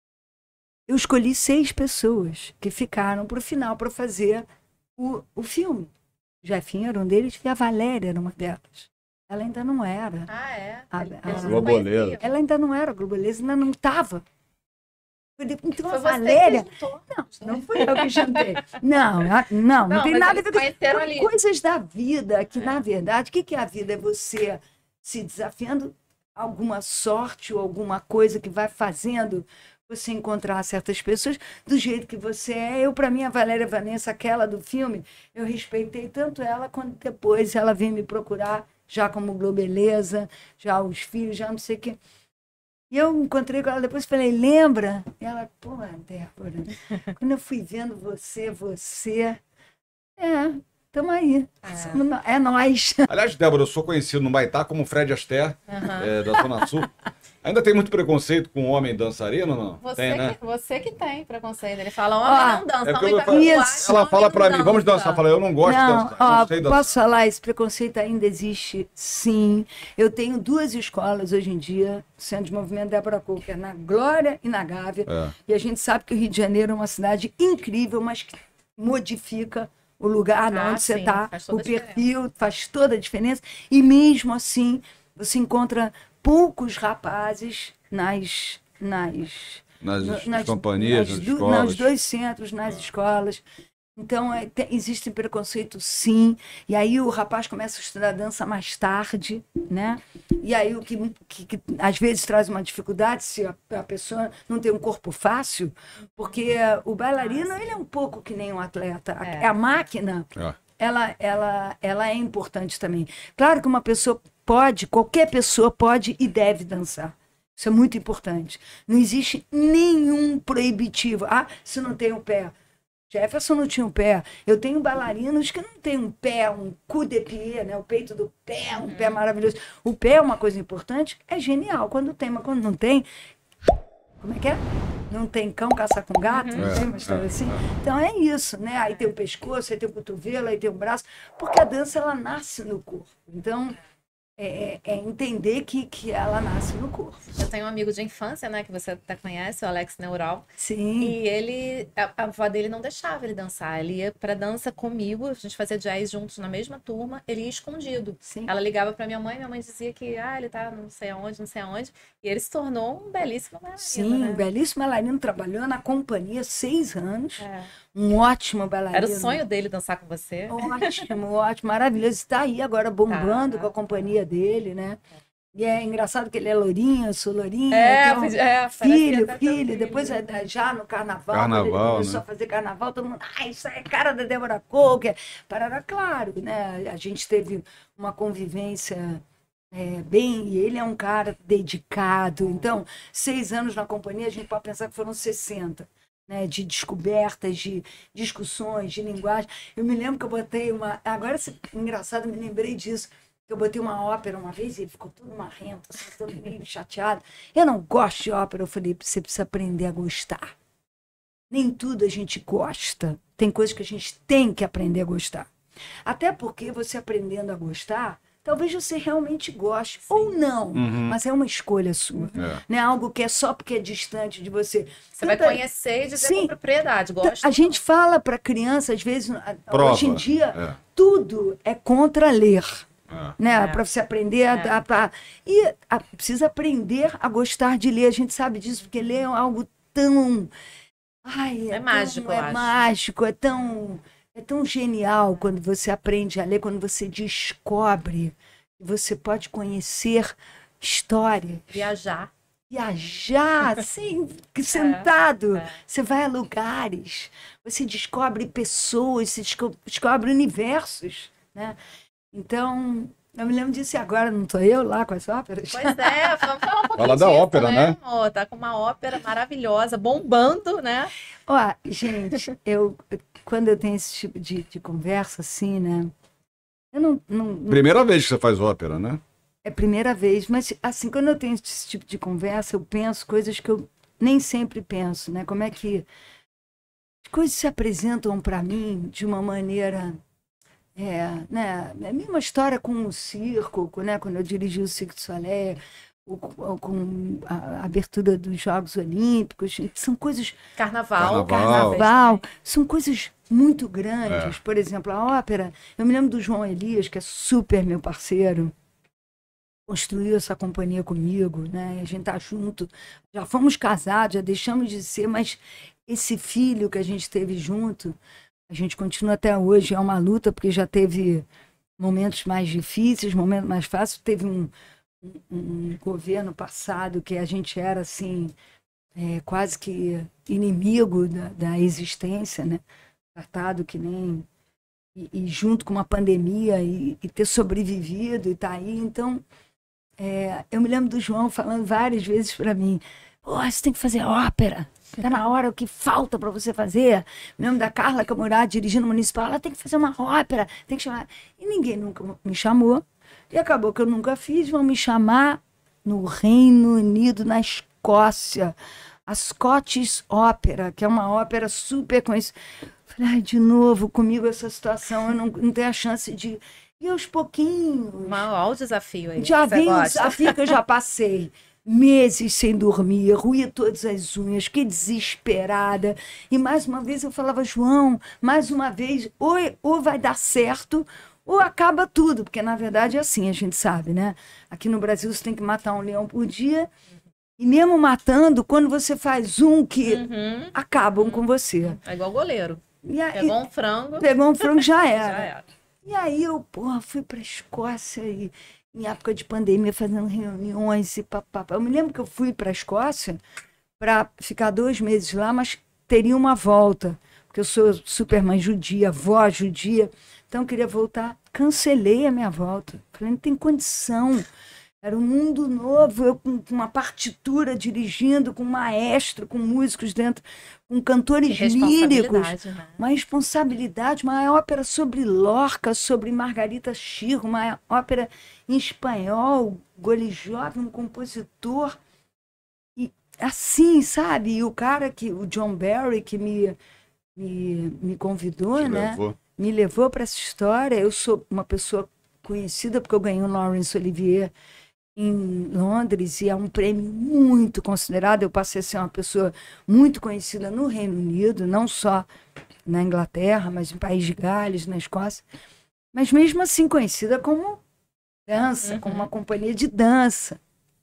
eu escolhi seis pessoas que ficaram para o final para fazer o, o filme. O Jefinho era um deles e a Valéria era uma delas. Ela ainda não era. Ah, é? A- Eles a- se Globoleira. conheciam. Ela ainda não era globalesa, ainda não estava. Então Foi a você Valéria... que juntou. Não fui eu que jantei. Não, a- não, não, Não, tem mas nada a eles ver com conheceram São ali. coisas da vida, que na verdade, o que, que é a vida? É você se desafiando alguma sorte ou alguma coisa que vai fazendo você encontrar certas pessoas do jeito que você é. Eu, para mim, a Valéria Vanessa, aquela do filme, eu respeitei tanto ela quanto depois ela veio me procurar, já como Globeleza, já os filhos, já não sei o quê. E eu encontrei com ela depois e falei, lembra? E ela, pô, Débora, quando eu fui vendo você, você, é, tamo aí, é, é nós. Aliás, Débora, eu sou conhecido no Baitá como Fred Astaire, é, da Zona Sul. Ainda tem muito preconceito com homem dançarino ou não? Você, tem, né? que, você que tem preconceito. Ele fala, homem Ó, não dança, É porque homem eu vai falo- voar, Isso. ela homem fala não pra mim, vamos dança. dançar. Fala, eu não gosto de Não, dançar, não ó, sei dançar. posso falar, esse preconceito ainda existe, sim. Eu tenho duas escolas hoje em dia, Centro de Movimento Débora Coker, na Glória e na Gávea. É. E a gente sabe que o Rio de Janeiro é uma cidade incrível, mas que modifica o lugar Ah, onde você sim, está, faz toda o a diferença. perfil, faz toda a diferença. E mesmo assim, você encontra poucos rapazes nas... nas Nas, no- nas companhias, nas, nas, du- escolas. nos dois centros, nas escolas. Então, é, te- existe preconceito, sim. E aí o rapaz começa a estudar dança mais tarde, né? E aí o que, que, que às vezes traz uma dificuldade se a, a pessoa não tem um corpo fácil, porque o bailarino, ele é um pouco que nem um atleta. A, É. a máquina, É. ela, ela, ela é importante também. Claro que uma pessoa pode, qualquer pessoa pode e deve dançar. Isso é muito importante. Não existe nenhum proibitivo. Ah, se não tem o pé. Jefferson não tinha um pé. Eu tenho bailarinos que não têm um pé, um coup de pied, né? O peito do pé, um pé maravilhoso. O pé é uma coisa importante, é genial. Quando tem, mas quando não tem... Como é que é? Não tem cão caçar com gato? Não É, tem uma história é, assim? é. Então é isso, né? Aí tem o pescoço, aí tem o cotovelo, aí tem o braço. Porque a dança, ela nasce no corpo. Então... é, é entender que, que ela nasce no corpo. Eu tenho um amigo de infância, né, que você até conhece, o Alex Neural. Sim. E ele, a, a avó dele não deixava ele dançar. Ele ia pra dança comigo, a gente fazia jazz juntos na mesma turma, ele ia escondido. Sim. Ela ligava pra minha mãe, minha mãe dizia que ah, ele tá não sei aonde, não sei aonde. E ele se tornou um belíssimo bailarino, Sim, né? belíssimo bailarino, trabalhou na companhia seis anos, É. um ótimo bailarino. Era o sonho dele dançar com você. Ótimo, ótimo, maravilhoso. Está aí agora bombando Tá. com a companhia dele, né? E é engraçado que ele é lourinho, eu sou lourinha. É, então, é, parece que filho, até filho. teu Depois, filho. é, já no carnaval, Carnaval, quando ele começou né? a fazer carnaval, todo mundo, ah, isso aí é cara da Débora Coker. Parará, claro, né? A gente teve uma convivência é, bem, e ele é um cara dedicado. Então, seis anos na companhia, a gente pode pensar que foram sessenta. Né, de descobertas, de discussões, de linguagem. Eu me lembro que eu botei uma... Agora, engraçado, me lembrei disso. Eu botei uma ópera uma vez e ele ficou todo marrento, assim, todo meio chateado. Eu não gosto de ópera. Eu falei, você precisa aprender a gostar. Nem tudo a gente gosta. Tem coisas que a gente tem que aprender a gostar. Até porque você aprendendo a gostar, talvez você realmente goste, Sim. ou não, Uhum. mas é uma escolha sua. É. Não é algo que é só porque é distante de você. Você vai Tanta- conhecer e dizer Sim. com propriedade, gosto. A gente fala para criança, às vezes, Prova. hoje em dia, É. tudo é contra ler. É. Né? É. Para você aprender a, É. a- a- e a- precisa aprender a gostar de ler. A gente sabe disso, porque ler é algo tão. Ai, É tão- mágico, eu é acho. mágico, é tão, é tão genial quando você aprende a ler, quando você descobre que você pode conhecer história, Viajar. viajar, assim, sentado. é. Você vai a lugares, você descobre pessoas, você desco- descobre universos, né? Então, eu me lembro disso e agora, não estou eu lá com as óperas? Pois é, vamos falar um pouquinho Fala da disso, ópera, né? Amor? Tá com uma ópera maravilhosa, bombando, né? Ó, gente, eu, quando eu tenho esse tipo de, de conversa assim, né? Eu não, não, não- Primeira vez que você faz ópera, né? é a primeira vez, mas assim, quando eu tenho esse tipo de conversa, eu penso coisas que eu nem sempre penso, né? Como é que as coisas se apresentam para mim de uma maneira, é, né? É a mesma história com o circo, com, né? Quando eu dirigi o Cirque du Soleil, o- o- com a abertura dos Jogos Olímpicos, são coisas Carnaval. Carnaval. carnaval, são coisas muito grandes. Por exemplo, a ópera, eu me lembro do João Elias, que é super meu parceiro, construiu essa companhia comigo, né? A gente tá junto, já fomos casados, já deixamos de ser, mas esse filho que a gente teve junto, a gente continua até hoje, é uma luta, porque já teve momentos mais difíceis, momentos mais fáceis, teve um, um, um governo passado que a gente era assim, é, quase que inimigo da, da existência, né? Tratado que nem... E, e junto com uma pandemia, e, e ter sobrevivido, e tá aí, então... É, eu me lembro do João falando várias vezes para mim, oh, você tem que fazer ópera, tá na hora, o que falta para você fazer? Me lembro da Carla Camurá dirigindo o Municipal, ela tem que fazer uma ópera, tem que chamar. E ninguém nunca me chamou, e acabou que eu nunca fiz, vão me chamar no Reino Unido, na Escócia, a Scottish Opera, que é uma ópera super conhecida. Falei, ai, de novo, comigo essa situação, eu não, não tenho a chance de... E aos pouquinhos... Olha o desafio aí. Já Você vem o gosta? desafio que eu já passei. Meses sem dormir, ruía todas as unhas, fiquei desesperada. E mais uma vez eu falava, João, mais uma vez, ou, ou vai dar certo, ou acaba tudo. Porque na verdade é assim, a gente sabe, né? Aqui no Brasil você tem que matar um leão por dia. E mesmo matando, quando você faz um que Uhum. acabam com você. É igual goleiro. E aí, Pegou um frango, pegou um frango, já era. já era. E aí eu, porra, fui para a Escócia e, em época de pandemia, fazendo reuniões e papapá. Eu me lembro que eu fui para a Escócia para ficar dois meses lá, mas teria uma volta, porque eu sou super mãe judia, avó judia, então eu queria voltar. Cancelei a minha volta. Falei, não tem condição. Era um mundo novo, eu com com uma partitura dirigindo, com um maestro, com músicos dentro, com cantores Que líricos. responsabilidade, né? Uma responsabilidade, uma ópera sobre Lorca, sobre Margarita Xirro, uma ópera em espanhol, Golijov, um compositor. E assim, sabe? E o cara, que, o John Barry, que me, me, me convidou, Te né? levou. Me levou para essa história. Eu sou uma pessoa conhecida porque eu ganhei o Laurence Olivier em Londres, e é um prêmio muito considerado. Eu passei a ser uma pessoa muito conhecida no Reino Unido, não só na Inglaterra, mas em País de Gales, na Escócia. Mas mesmo assim conhecida como dança, uhum. como uma companhia de dança.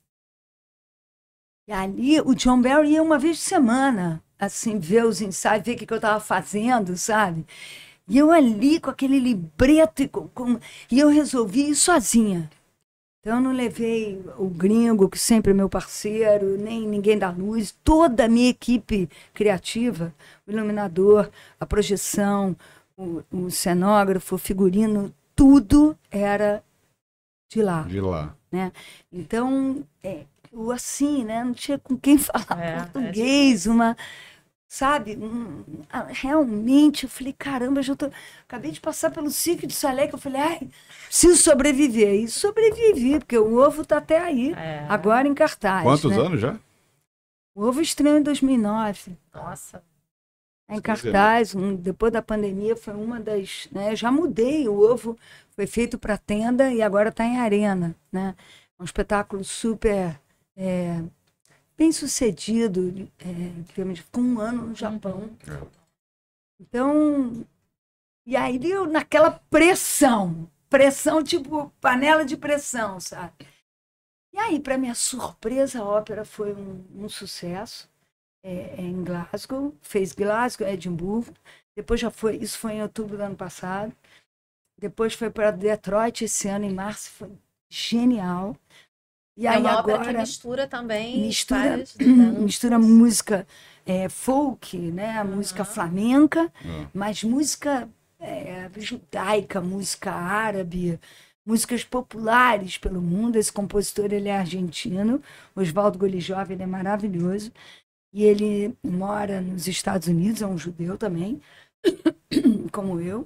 E ali o John Barry ia uma vez por semana, assim, ver os ensaios, ver o que, que eu estava fazendo, sabe? E eu ali com aquele libreto, e, com, com, e eu resolvi ir sozinha. Então, eu não levei o gringo, que sempre é meu parceiro, nem ninguém da luz, toda a minha equipe criativa, o iluminador, a projeção, o, o cenógrafo, o figurino, tudo era de lá. De lá. Né? Então, é, eu assim, né? Não tinha com quem falar é, português, é uma... Sabe, um, realmente, eu falei, caramba, eu já tô... acabei de passar pelo Cirque du Soleil, que eu falei, ai, preciso sobreviver. E sobrevivi, porque o ovo tá até aí, é. agora em cartaz. Quantos né? anos já? O ovo estreou em dois mil e nove. Nossa. Em cartaz, um, depois da pandemia, foi uma das... Né, eu já mudei, o ovo foi feito para tenda e agora está em arena. Né? Um espetáculo super... É, bem sucedido, é, ficou um ano no Japão. Então, e aí eu naquela pressão, pressão tipo panela de pressão, sabe? E aí, para minha surpresa, a ópera foi um, um sucesso é, é em Glasgow, fez Glasgow, Edimburgo, depois já foi, isso foi em outubro do ano passado, depois foi para Detroit esse ano, em março, foi genial. E é aí uma agora ópera que mistura também mistura, várias mistura música é, folk, né, a uhum. música flamenca, uhum. mas música é, judaica, música árabe, músicas populares pelo mundo. Esse compositor ele é argentino, Osvaldo Golijov, ele é maravilhoso, e ele mora nos Estados Unidos, é um judeu também, como eu,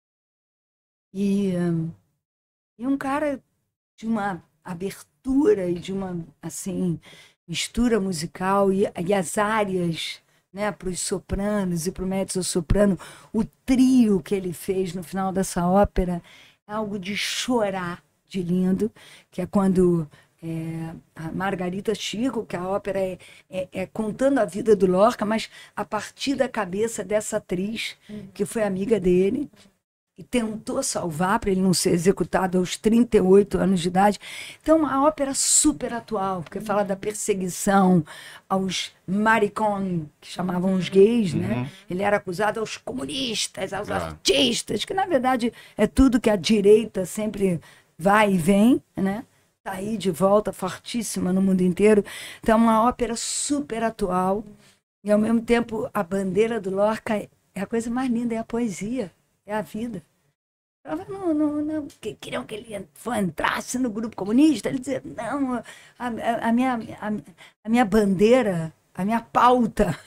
e, um, e um cara de uma abertura e de uma assim mistura musical, e, e as áreas, né, para os sopranos e para o mezzo-soprano, o trio que ele fez no final dessa ópera é algo de chorar de lindo, que é quando é, a Margarita Chico, que a ópera é, é, é contando a vida do Lorca, mas a partir da cabeça dessa atriz que foi amiga dele e tentou salvar para ele não ser executado aos trinta e oito anos de idade. Então, uma ópera super atual, porque fala da perseguição aos maricón, que chamavam os gays, uhum. né? Ele era acusado aos comunistas, aos ah. artistas, que, na verdade, é tudo que a direita sempre vai e vem, né? Está aí de volta, fortíssima no mundo inteiro. Então, é uma ópera super atual e, ao mesmo tempo, a bandeira do Lorca é a coisa mais linda, é a poesia. É a vida. Não, não, não, que queriam que ele entrasse no grupo comunista. Ele dizia, não, a, a, a, minha, a, a minha bandeira, a minha pauta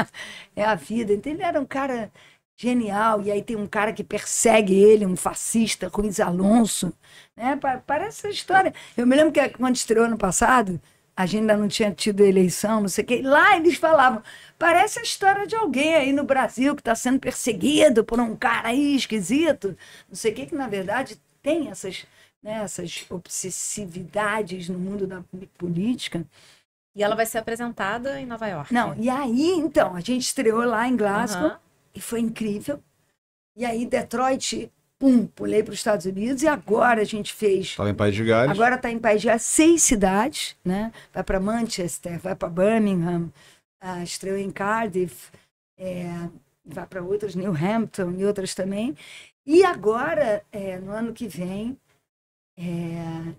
é a vida. Então ele era um cara genial. E aí tem um cara que persegue ele, um fascista, Ruiz Alonso. Né? Parece essa história. Eu me lembro que quando estreou ano passado, a gente ainda não tinha tido eleição, não sei o quê. Lá eles falavam, parece a história de alguém aí no Brasil que está sendo perseguido por um cara aí esquisito, não sei o quê, que na verdade tem essas, né, essas obsessividades no mundo da política. E ela vai ser apresentada em Nova York. Não, e aí, então, a gente estreou lá em Glasgow, uhum. e foi incrível. E aí, Detroit... Pum, pulei para os Estados Unidos e agora a gente fez... Está em País de Gales. Agora está em País de Gales, seis cidades, né? Vai para Manchester, vai para Birmingham, uh, estreou em Cardiff, é, vai para outras, New Hampton e outras também. E agora, é, no ano que vem, é,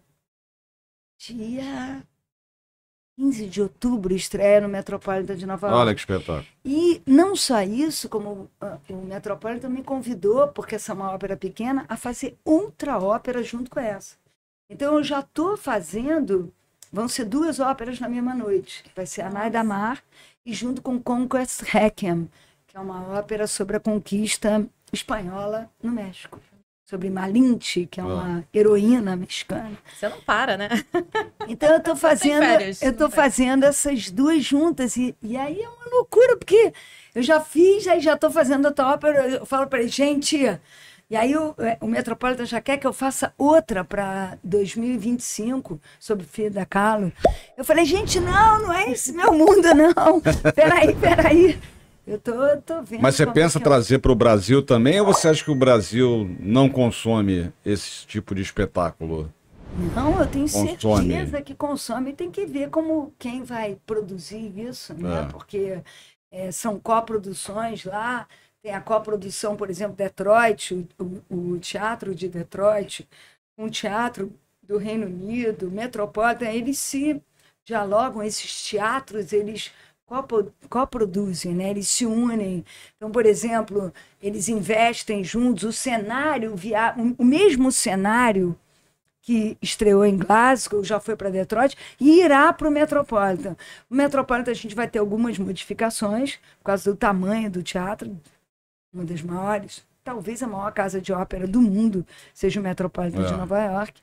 dia quinze de outubro, estreia no Metropolitan de Nova York. Olha que espetáculo. E não só isso, como uh, o Metropolitan me convidou, porque essa é uma ópera pequena, a fazer outra ópera junto com essa. Então eu já estou fazendo, vão ser duas óperas na mesma noite. Vai ser a Naida Mar e junto com Conquest Requiem, que é uma ópera sobre a conquista espanhola no México. Sobre Malinche, que é uma oh. heroína mexicana. Você não para, né? Então eu estou fazendo, férias, eu tô fazendo essas duas juntas. E, e aí é uma loucura, porque eu já fiz, aí já estou fazendo outra ópera. Eu falo para ele, gente, E aí o, o Metropolitan já quer que eu faça outra para dois mil e vinte e cinco, sobre Frida Kahlo. Eu falei, gente, não, não é esse meu mundo, não. Peraí, peraí. Eu tô, tô vendo. Mas você como pensa é que eu- trazer para o Brasil também, ou você acha que o Brasil não consome esse tipo de espetáculo? Não, eu tenho Consome. certeza que consome. Tem que ver como quem vai produzir isso, né? É. Porque é, são coproduções lá. Tem a coprodução, por exemplo, Detroit, o, o, o teatro de Detroit, um teatro do Reino Unido, Metropolitan, eles se dialogam, esses teatros, eles copo- coproduzem, né? Eles se unem. Então, por exemplo, eles investem juntos, o cenário, via... o mesmo cenário que estreou em Glasgow, já foi para Detroit, e irá para o Metropolitan. O Metropolitan a gente vai ter algumas modificações, por causa do tamanho do teatro, uma das maiores, talvez a maior casa de ópera do mundo seja o Metropolitan É. de Nova York.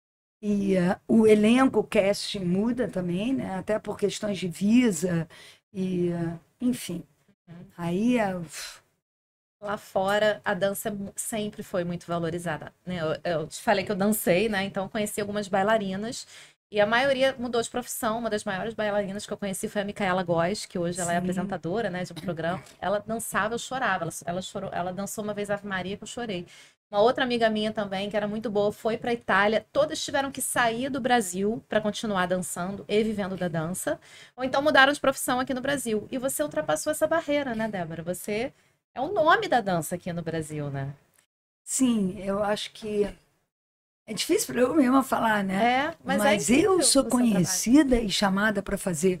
E uh, o elenco, o casting muda também, né? Até por questões de visa, e uh, enfim. Aí uh, Lá fora, a dança mu- sempre foi muito valorizada, né? Eu, eu te falei que eu dancei, né? Então, eu conheci algumas bailarinas e a maioria mudou de profissão. Uma das maiores bailarinas que eu conheci foi a Micaela Góes, que hoje ela é Sim. apresentadora, né, de um programa. Ela dançava, eu chorava. Ela, ela, chorou, ela dançou uma vez Ave Maria, que eu chorei. Uma outra amiga minha também, que era muito boa, foi para a Itália. Todas tiveram que sair do Brasil para continuar dançando e vivendo da dança. Ou então mudaram de profissão aqui no Brasil. E você ultrapassou essa barreira, né, Débora? Você é o nome da dança aqui no Brasil, né? sim, eu acho que é difícil para eu mesma falar, né? É, mas, é Mas incrível eu sou o seu trabalho. conhecida e chamada para fazer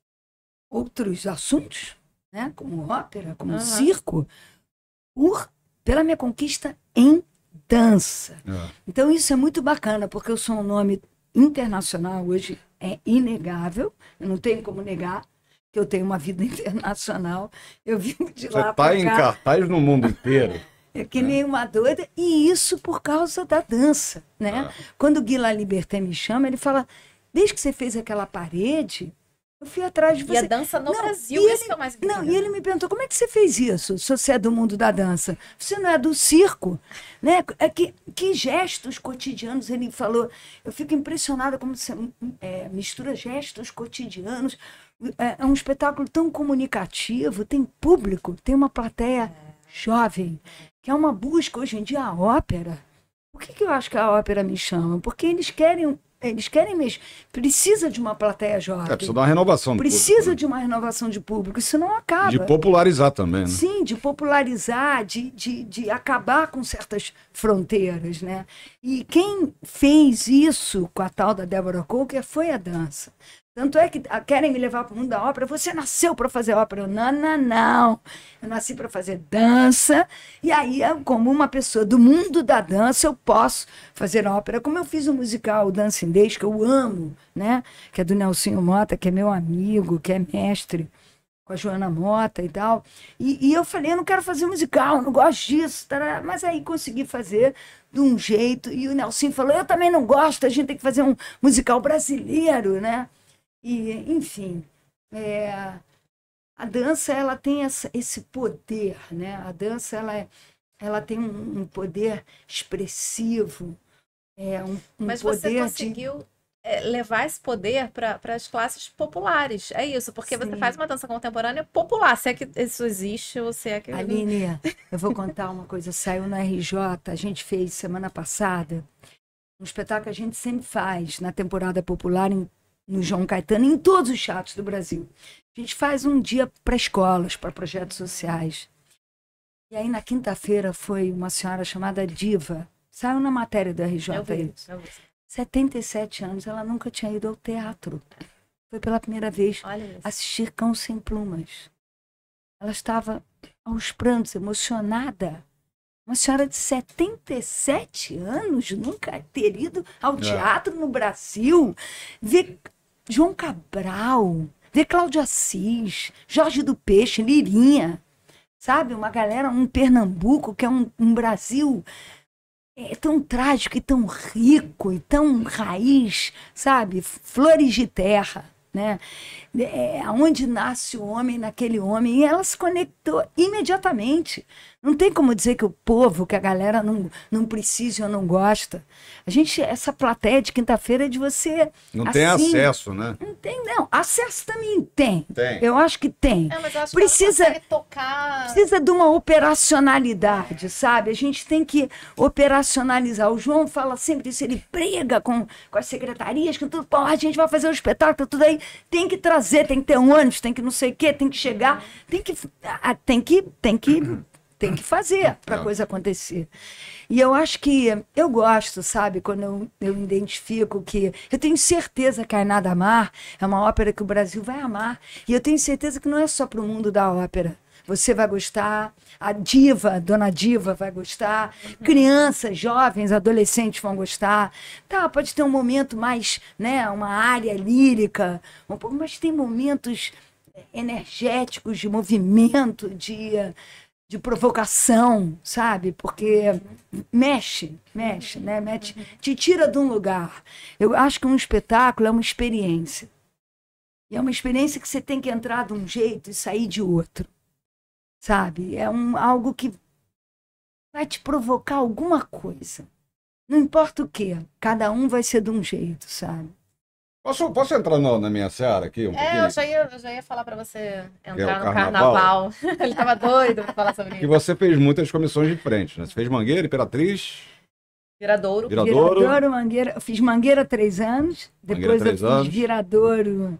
outros assuntos, né? Como ópera, como Aham. circo, por, pela minha conquista em dança. É. Então isso é muito bacana, porque eu sou um nome internacional hoje, é inegável, eu não tenho como negar que eu tenho uma vida internacional. Eu vivo de Você lá está para em cá. cartaz no mundo inteiro. É que nem uma doida, e isso por causa da dança, né? Ah. Quando o Gui Liberté me chama, ele fala, desde que você fez aquela parede, eu fui atrás de E você. a dança no Não, Brasil, e isso ele- que é o mais Não, incrível. e ele me perguntou, como é que você fez isso, se você é do mundo da dança? Você não é do circo? Né? É que, que gestos cotidianos ele falou. Eu fico impressionada como você é, mistura gestos cotidianos. É, é um espetáculo tão comunicativo, tem público, tem uma plateia jovem, que é uma busca hoje em dia a ópera. Por que, que eu acho que a ópera me chama? Porque eles querem, eles querem mesmo, precisa de uma plateia jovem. É, precisa dar uma renovação do Precisa público, de uma renovação de público, isso não acaba. né? De popularizar também, né? Sim, de popularizar, de, de, de acabar com certas fronteiras, né? E quem fez isso com a tal da Deborah Coker foi a dança. Tanto é que ah, querem me levar para o mundo da ópera. Você nasceu para fazer ópera? Eu, não, não, não. Eu nasci para fazer dança. E aí, eu, como uma pessoa do mundo da dança, eu posso fazer ópera. Como eu fiz o musical o Dancing Days, que eu amo, né? Que é do Nelsinho Mota, que é meu amigo, que é mestre, com a Joana Mota e tal. E, e eu falei, eu não quero fazer musical, não gosto disso. Tarará. Mas aí consegui fazer de um jeito. E o Nelsinho falou, eu também não gosto, a gente tem que fazer um musical brasileiro, né? E, enfim, é, a dança ela tem essa, esse poder, né? A dança ela, é, ela tem um, um poder expressivo, é, um, um Mas poder você de... conseguiu é, levar esse poder para as classes populares. É isso, porque você Sim. faz uma dança contemporânea popular. Se é que isso existe ou se é que... Aline, eu vou contar uma coisa. Saiu na R J, a gente fez semana passada um espetáculo que a gente sempre faz na temporada popular em, no João Caetano, em todos os teatros do Brasil. A gente faz um dia para escolas, para projetos sociais. E aí, na quinta-feira, foi uma senhora chamada Diva. Saiu na matéria do R J. Eu vi, isso. eu vi. setenta e sete anos, ela nunca tinha ido ao teatro. Foi pela primeira vez Olha isso. assistir Cão Sem Plumas. Ela estava aos prantos, emocionada. Uma senhora de setenta e sete anos nunca ter ido ao teatro no Brasil, ver João Cabral, ver Cláudio Assis, Jorge do Peixe, Lirinha, sabe? Uma galera, um Pernambuco, que é um, um Brasil é tão trágico e tão rico e tão raiz, sabe? Flores de terra. né? É, aonde nasce o homem naquele homem, e ela se conectou imediatamente. Não tem como dizer que o povo, que a galera não, não precisa ou não gosta. A gente, essa plateia de quinta-feira é de você... Não tem assim, acesso, né? Não tem, não. Acesso também tem. Tem. Eu acho que tem. É, mas eu acho Precisa... que ela consegue tocar... Precisa de uma operacionalidade, sabe? A gente tem que operacionalizar. O João fala sempre isso, ele briga com, com as secretarias, com tudo. Pô, a gente vai fazer um espetáculo, tudo aí. Tem que trazer, tem que ter um ônibus, tem que não sei o quê, tem que chegar, tem que, ah, tem que, tem que, tem que fazer para a coisa acontecer. E eu acho que, eu gosto, sabe, quando eu, eu identifico que... Eu tenho certeza que a Iná da Mar é uma ópera que o Brasil vai amar. E eu tenho certeza que não é só para o mundo da ópera. Você vai gostar, a diva, a dona diva vai gostar, crianças, jovens, adolescentes vão gostar. Tá, pode ter um momento mais, né, uma área lírica, um pouco, mas tem momentos energéticos, de movimento, de, de provocação, sabe? Porque mexe, mexe, né? Mexe, te tira de um lugar. Eu acho que um espetáculo é uma experiência. E é uma experiência que você tem que entrar de um jeito e sair de outro. Sabe? É um, algo que vai te provocar alguma coisa. Não importa o quê. Cada um vai ser de um jeito, sabe? Posso, posso entrar no, na minha seara aqui um É, pouquinho? eu já, ia, eu já ia falar para você entrar o no carnaval? carnaval. Ele tava doido para falar sobre Que isso. você fez muitas comissões de frente, né? Você fez Mangueira, Imperatriz, Viradouro. Viradouro. Viradouro, Mangueira. Eu fiz Mangueira três anos. Mangueira, Depois três eu fiz anos. Viradouro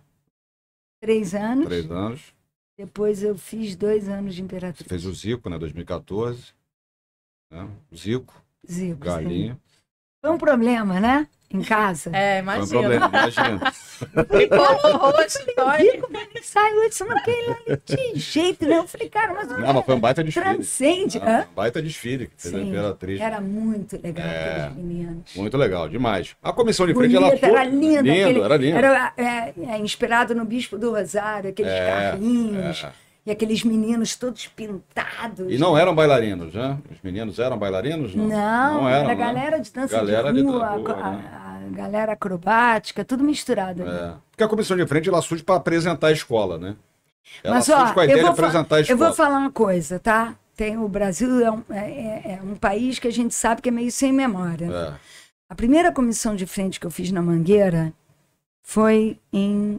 três anos. três anos. Depois eu fiz dois anos de Você Imperatriz. fez o Zico, né? dois mil e quatorze. Né? Zico, Zico, Galinha. sim. Foi um problema, né? Em casa. É, Foi um imagina. problema, imagina. Ficou roxo, Zico, mas saiu disso, não tem lá de jeito, né? Eu falei, cara, mas Não, mas foi um baita desfile. transcende. Ah, Hã? um baita desfile que fez a Sim, Imperatriz. era muito legal É. aqueles meninos. Muito legal, demais. A comissão de frente, ela Bonita, foi... era linda. Lindo, aquele- era lindo. Era é, é, inspirado no Bispo do Rosário, aqueles É, carrinhos, é. e aqueles meninos todos pintados. E não eram bailarinos, né? Os meninos eram bailarinos? Não, Não, eram, era né? galera de dança Galera de de rua, rua, a, né? a- a galera acrobática, tudo misturado. ali. É. Porque a comissão de frente, ela surge para apresentar a escola, né? Ela Mas, surge ó, com a eu ideia de vou, fa- apresentar a eu escola. vou falar uma coisa, tá? Tem, o Brasil é um, é- é- é um país que a gente sabe que é meio sem memória. É. A primeira comissão de frente que eu fiz na Mangueira foi em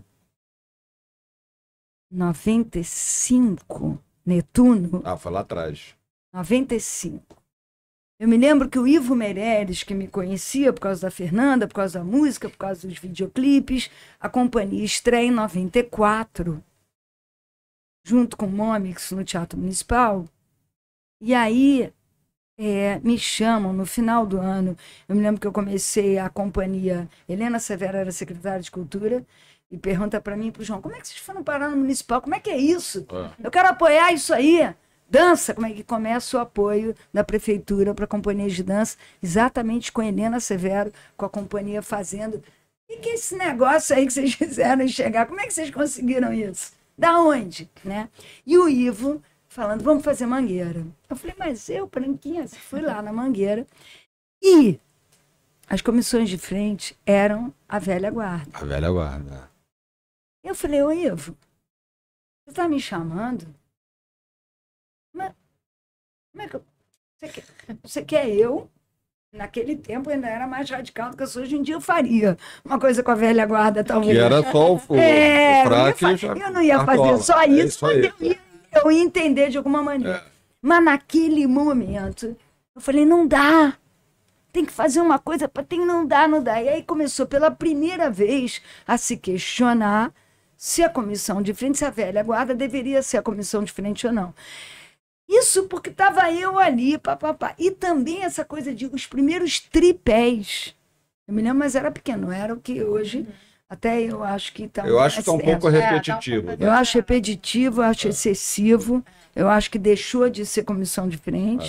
noventa e cinco, Netuno, Ah, foi lá atrás. noventa e cinco. Eu me lembro que o Ivo Meirelles, que me conhecia por causa da Fernanda, por causa da música, por causa dos videoclipes, a companhia estreia em noventa e quatro, junto com o Momix no Teatro Municipal. E aí é, me chamam no final do ano. Eu me lembro que eu comecei a companhia. Helena Severo era secretária de Cultura e pergunta para mim e para o João: como é que vocês foram parar no Municipal? Como é que é isso? É. Eu quero apoiar isso aí. Dança, como é que começa o apoio da prefeitura para companhias de dança, exatamente com Helena Severo, com a companhia fazendo. E que esse negócio aí que vocês fizeram enxergar, como é que vocês conseguiram isso? Da onde? Né? E o Ivo falando, vamos fazer Mangueira. Eu falei, mas eu, branquinha, fui lá na Mangueira. E as comissões de frente eram a velha guarda. A velha guarda. Eu falei, ô Ivo, você está me chamando? Mas, como é que eu, você, quer, você quer eu? Naquele tempo ainda era mais radical do que eu sou hoje em dia, eu faria uma coisa com a velha guarda, talvez. Que era só o, o, É, o fraque eu, e não ia, o fa- eu não ia cartola. fazer só É isso, mas aí. eu ia, eu ia entender de alguma maneira. É. Mas naquele momento, eu falei, não dá. Tem que fazer uma coisa, pra- tem não dá, não dá. E aí começou pela primeira vez a se questionar se a comissão de frente, se a velha guarda deveria ser a comissão de frente ou não. Isso porque estava eu ali, papapá. E também essa coisa de os primeiros tripés. Eu me lembro, mas era pequeno, não era o que hoje, até eu acho que está Eu acho que está um pouco É, tá um repetitivo. pouco né? Eu acho repetitivo, eu acho excessivo, eu acho que deixou de ser comissão de frente. É.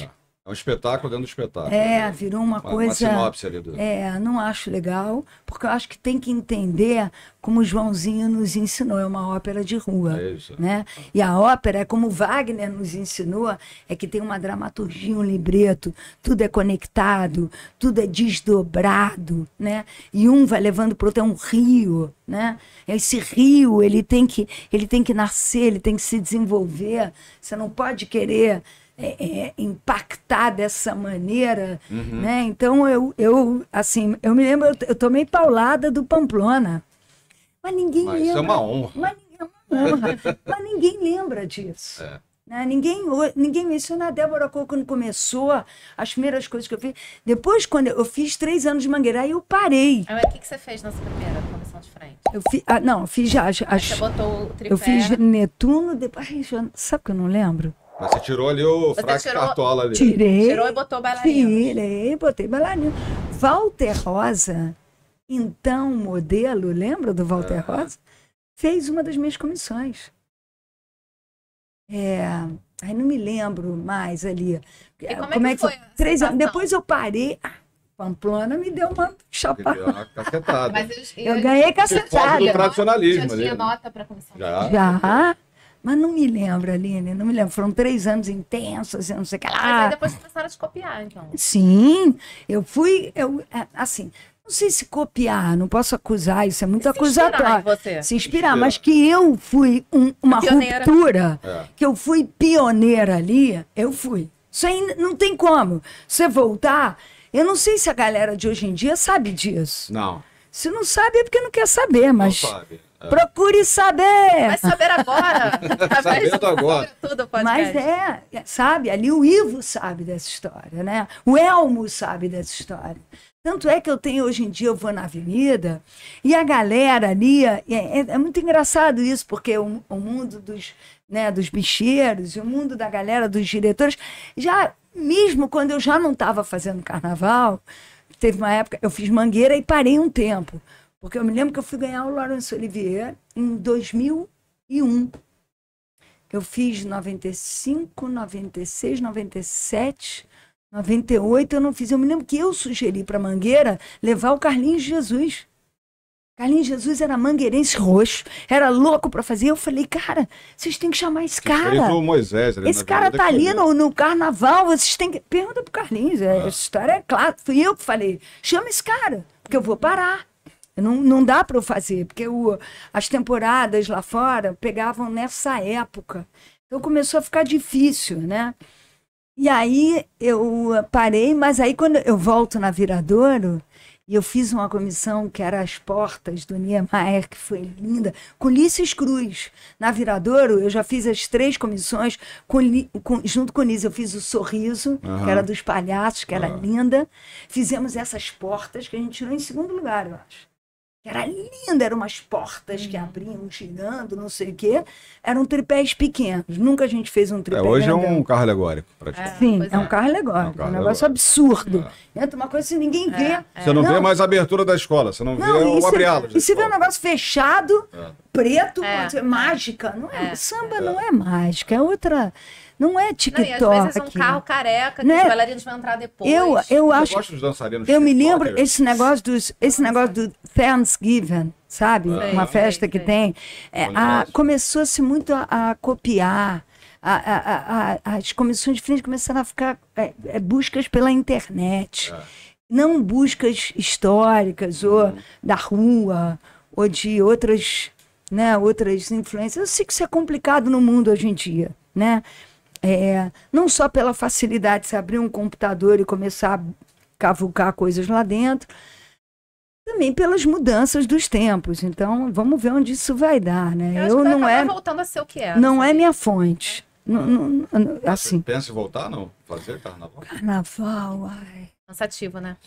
É um espetáculo dentro do espetáculo. É, né? virou uma, uma coisa... Uma sinopse ali. Do... É, não acho legal, porque eu acho que tem que entender como o Joãozinho nos ensinou, é uma ópera de rua. É isso. Né? E a ópera, como o Wagner nos ensinou, é que tem uma dramaturgia, um libreto, tudo é conectado, tudo é desdobrado, né? E um vai levando para o outro, é um rio, né? Esse rio, ele tem que, ele tem que nascer, ele tem que se desenvolver. Você não pode querer... É, é, impactar dessa maneira, Uhum. né? Então eu, eu, assim, eu me lembro, eu, eu tomei paulada do Pamplona, mas ninguém Mas lembra. isso é uma honra. Mas, é uma honra, mas ninguém lembra disso. É. Né? Ninguém, ninguém menciona a Débora Cor quando começou, as primeiras coisas que eu fiz. Depois, quando eu, eu fiz três anos de Mangueira, aí eu parei. Aí, o que, que você fez nessa primeira comissão de frente? Eu fi, ah, não, eu fiz já. As, Aí as, você botou o tripé. eu fiz Netuno, depois. Ai, já- sabe que eu não lembro? Mas você tirou ali o Você fraque tirou- cartola ali. Tirei. Tirou e botou bailarino. Tirei, botei bailarino. Walter Rosa, então modelo, lembra do Walter Ah. Rosa? Fez uma das minhas comissões. É, aí não me lembro mais ali. E como é que foi a Três anos. sensação? Depois eu parei. Ah, Pamplona me deu uma Ele chapada. deu uma cacetada. Mas eu, Eu ganhei Por causa do cacetada. tradicionalismo Já ali. tinha né? nota para comissão. Já. Já. Mas não me lembro, Aline, não me lembro. Foram três anos intensos, eu não sei o que Mas lá. aí depois começaram a te copiar, então. Sim, eu fui, eu, é, assim, não sei se copiar, não posso acusar, isso é muito Se inspirar acusatório. em você. Se inspirar, Inspirar. mas que eu fui um- uma Pioneira. ruptura, É. que eu fui pioneira ali, eu fui. Isso aí não tem como. Você voltar, eu não sei se a galera de hoje em dia sabe disso. Não, Se não sabe é porque não quer saber, não mas sabe. É. procure saber. Vai saber agora. Sabendo agora. Tudo pode Mas é, é, sabe, ali o Ivo sabe dessa história, né? O Elmo sabe dessa história. Tanto é que eu tenho hoje em dia, eu vou na avenida e a galera ali, é, é, é muito engraçado isso, porque o, o mundo dos, né, dos bicheiros e o mundo da galera, dos diretores, já, mesmo quando eu já não estava fazendo carnaval, teve uma época, eu fiz Mangueira e parei um tempo, porque eu me lembro que eu fui ganhar o Laurence Olivier em dois mil e um. Eu fiz noventa e cinco, noventa e seis, noventa e sete, noventa e oito, eu não fiz. Eu me lembro que eu sugeri para Mangueira levar o Carlinhos Jesus. Carlinhos Jesus era mangueirense roxo, era louco para fazer. Eu falei, cara, vocês têm que chamar esse Fez cara. o Moisés ali Esse na cara avenida tá que ali subiu. no, no carnaval, vocês têm que... Pergunta pro Carlinhos, é, Ah. essa história é clara. Fui eu que falei, chama esse cara, porque eu vou parar. Não, não dá para eu fazer, porque o, as temporadas lá fora pegavam nessa época. Então começou a ficar difícil, né? E aí eu parei, mas aí quando eu volto na Viradouro, e eu fiz uma comissão que era As Portas, do Niemeyer, que foi linda, com Ulisses Cruz. Na Viradouro, eu já fiz as três comissões, com, Li- com- junto com o Ulisses, eu fiz o Sorriso, Aham. que era dos palhaços, que era Ah. linda. Fizemos essas portas, que a gente tirou em segundo lugar, eu acho. Que era linda, eram umas portas que abriam, girando, não sei o quê. Eram tripés pequenos. Nunca a gente fez um tripé É, hoje é grandão. um carro alegórico, praticamente. Sim, Pois é um é. carro alegórico, É um um, carro negócio alegórico. absurdo. Entra uma coisa que ninguém vê. Você não, vê Não. mais a abertura da escola, você não, vê Não, o e abre-alas. você, e você vê um negócio fechado, É. preto, É, quando você- mágica. Não é, é, samba não é mágica, é outra. Não é Não, e TikTok. às vezes é um carro careca, que Né? os bailarinos vão entrar depois. Eu, eu Eu acho. gosto dos dançarinos Eu me TikTokers. lembro esse negócio dos, esse negócio do Thanksgiving, sabe? Sei, Uma sei, festa que sei. tem. É, Olha a- isso. começou-se muito a, a copiar. A- a- a- a- as comissões de frente começaram a ficar é, é, buscas pela internet, É. não buscas históricas ou da rua ou de outras, né, outras influências. Eu sei que isso é complicado no mundo hoje em dia, né? É, não só pela facilidade de se abrir um computador e começar a cavucar coisas lá dentro, também pelas mudanças dos tempos. Então, vamos ver onde isso vai dar, né? Eu, acho Eu que vai não acabar é, voltando a ser o que é. não é minha fonte. Não- não- não- Você assim, pensa em voltar, não? Fazer carnaval? carnaval, ai, Cansativo, né?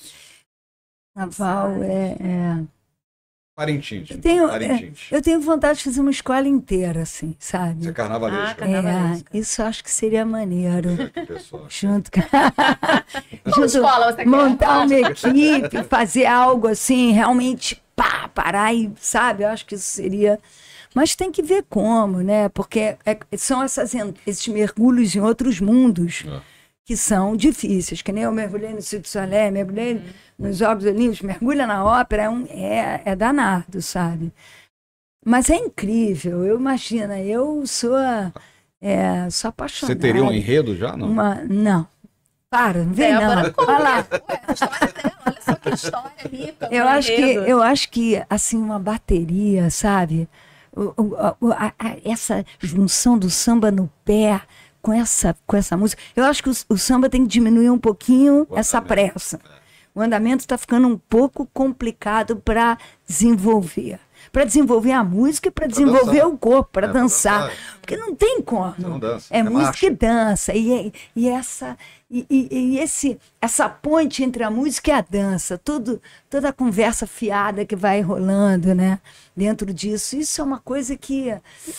carnaval é, é- Parintins. Eu tenho, é, Parintins. eu tenho vontade de fazer uma escola inteira, assim, sabe? Você é carnavalesco. Ah, carnavalesco. É, isso eu acho que seria maneiro. Que pessoal. Junto com... Qual Junto- escola você quer? montar uma equipe, fazer algo assim, realmente pá, parar e, sabe, eu acho que isso seria... Mas tem que ver como, né? Porque é- são essas, en- esses mergulhos em outros mundos É. que são difíceis, que nem eu mergulhei no Cirque du Soleil, mergulhei uhum. nos Jogos Olímpicos, mergulha na ópera, é, um, é, é danado, sabe? Mas é incrível, eu imagino, eu sou, é, sou apaixonada. Você teria um enredo já, não? Uma, não. Para, não vem não. Vai lá. Ué, a história dela, olha só que história rica. Eu acho, que, eu acho que, assim, uma bateria, sabe? O, o, a, a, essa junção do samba no pé com essa, com essa música. Eu acho que o, o samba tem que diminuir um pouquinho o essa andamento. pressa. O andamento está ficando um pouco complicado para desenvolver. Para desenvolver a música e para desenvolver dançar. o corpo, para é, dançar. dançar. Porque não tem como. Não dança, é, é música marcha. e dança. E, e, essa, e, e, e esse, essa ponte entre a música e a dança, tudo, toda a conversa fiada que vai rolando, né, dentro disso. Isso é uma coisa que...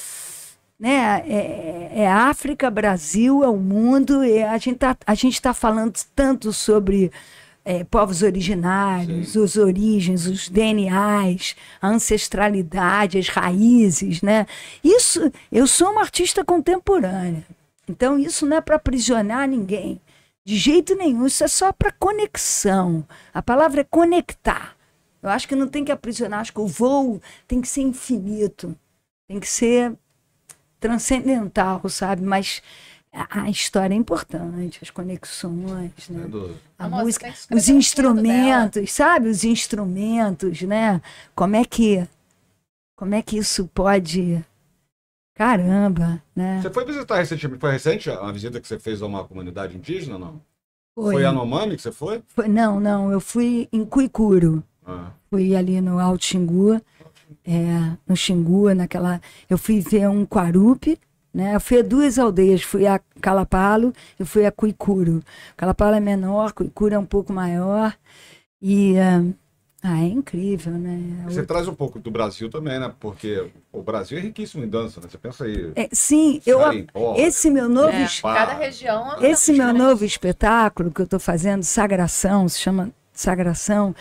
Né, é, é África, Brasil, é o mundo. E a gente tá, a gente está falando tanto sobre... É, povos originários, Sim. os origens, os D N As, a ancestralidade, as raízes, né? Isso, eu sou uma artista contemporânea, então isso não é para aprisionar ninguém, de jeito nenhum, isso é só para conexão. A palavra é conectar. Eu acho que não tem que aprisionar, acho que o voo tem que ser infinito, tem que ser transcendental, sabe? Mas a história é importante, as conexões, né? A Nossa, música, os instrumentos, sabe? Os instrumentos, né? Como é que, como é que isso pode... Caramba, né? Você foi visitar recentemente, foi recente a visita que você fez a uma comunidade indígena, não? Foi. Foi a Yanomami que você foi? foi? Não, não, eu fui em Cuicuro. Ah. Fui ali no Alto Xingu, é, no Xingu, naquela... Eu fui ver um Quarupi, né? Eu fui a duas aldeias, fui a Calapalo e fui a Cuicuro. Calapalo é menor, Cuicuro é um pouco maior. E uh, ah, é incrível, né? Você Outra... traz um pouco do Brasil também, né? Porque o Brasil é riquíssimo em dança, né? Você pensa aí. É, sim, eu, esse meu novo é, cada região. Esse meu novo espetáculo que eu estou fazendo, Sagração, se chama Sagração.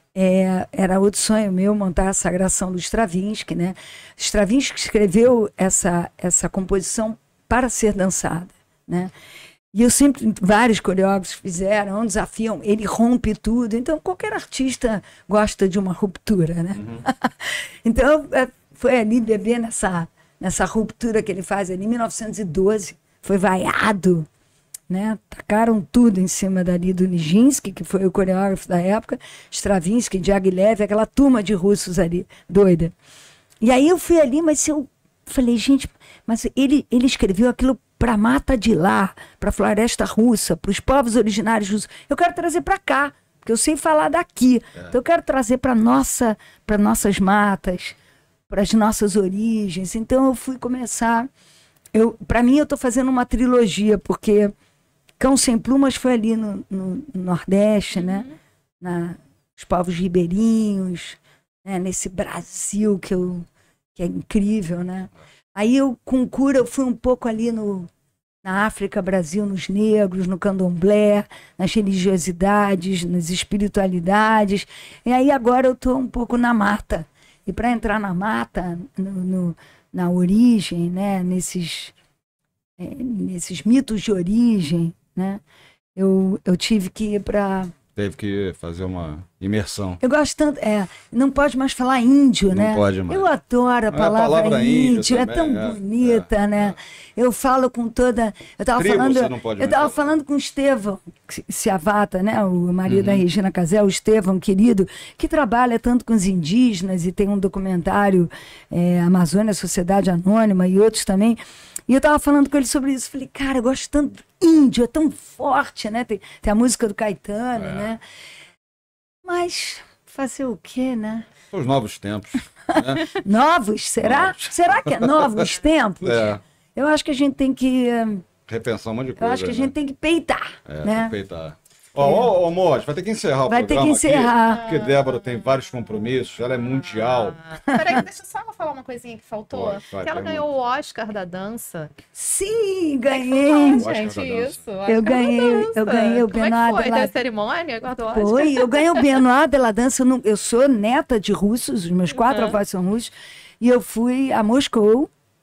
É, era outro sonho meu montar a Sagração do Stravinsky, né? Stravinsky escreveu essa, essa composição para ser dançada, né? E eu sempre, vários coreógrafos fizeram, desafiam, ele rompe tudo. Então, qualquer artista gosta de uma ruptura, né? Uhum. Então, foi ali beber nessa, nessa ruptura que ele faz ali em mil novecentos e doze. Foi vaiado, né? Tacaram tudo em cima dali do Nijinsky, que foi o coreógrafo da época, Stravinsky, Diaghilev, aquela turma de russos ali, doida. E aí eu fui ali, mas eu falei, gente, mas ele, ele escreveu aquilo para a mata de lá, para a floresta russa, para os povos originários russos. Eu quero trazer para cá, porque eu sei falar daqui. É. Então eu quero trazer para nossa, para nossas matas, para as nossas origens. Então eu fui começar... Para mim, eu estou fazendo uma trilogia, porque... Cão Sem Plumas foi ali no, no, no Nordeste, uhum. né? Na, os povos ribeirinhos, né? Nesse Brasil que, eu, que é incrível, né? Aí eu, com cura, eu fui um pouco ali no, na África, Brasil, nos negros, no candomblé, nas religiosidades, nas espiritualidades. E aí agora eu estou um pouco na mata. E para entrar na mata, no, no, na origem, né? Nesses, é, nesses mitos de origem, né? Eu, eu tive que ir para... Teve que fazer uma imersão. Eu gosto tanto... É, não pode mais falar índio, não né? Não pode mais. Eu adoro a palavra, a palavra índio, índio é tão é, bonita, é, né? É. Eu falo com toda... Eu estava falando, eu tava falando com o Estevão Ciavata, né? O marido uhum. da Regina Casé, o Estevão, querido, que trabalha tanto com os indígenas e tem um documentário, é, Amazônia, Sociedade Anônima e outros também. E eu estava falando com ele sobre isso. Falei, cara, eu gosto tanto do índio, é tão forte, né? Tem, tem a música do Caetano, é. né? Mas fazer o quê, né? Os novos tempos. Né? Novos? Será? Novos. Será que é novos tempos? É. Eu acho que a gente tem que... repensar um monte de coisa. Eu acho que a gente né? tem que peitar, é, né? Tem que peitar. Ó, ó, ó, Moji, vai ter que encerrar o vai programa ter que encerrar. Aqui, porque Débora tem vários compromissos, ela é mundial. Ah, peraí, deixa eu só falar uma coisinha que faltou. Pode, vai, que ela ganhou o Oscar da dança. Sim, ganhei. Foi, gente, isso. Eu ganhei, eu ganhei o Benoit Como é que foi? La... Da cerimônia? Foi, eu ganhei o Benoit de la Danse. Eu, não, eu sou neta de russos, os meus quatro uhum. avós são russos. E eu fui a Moscou,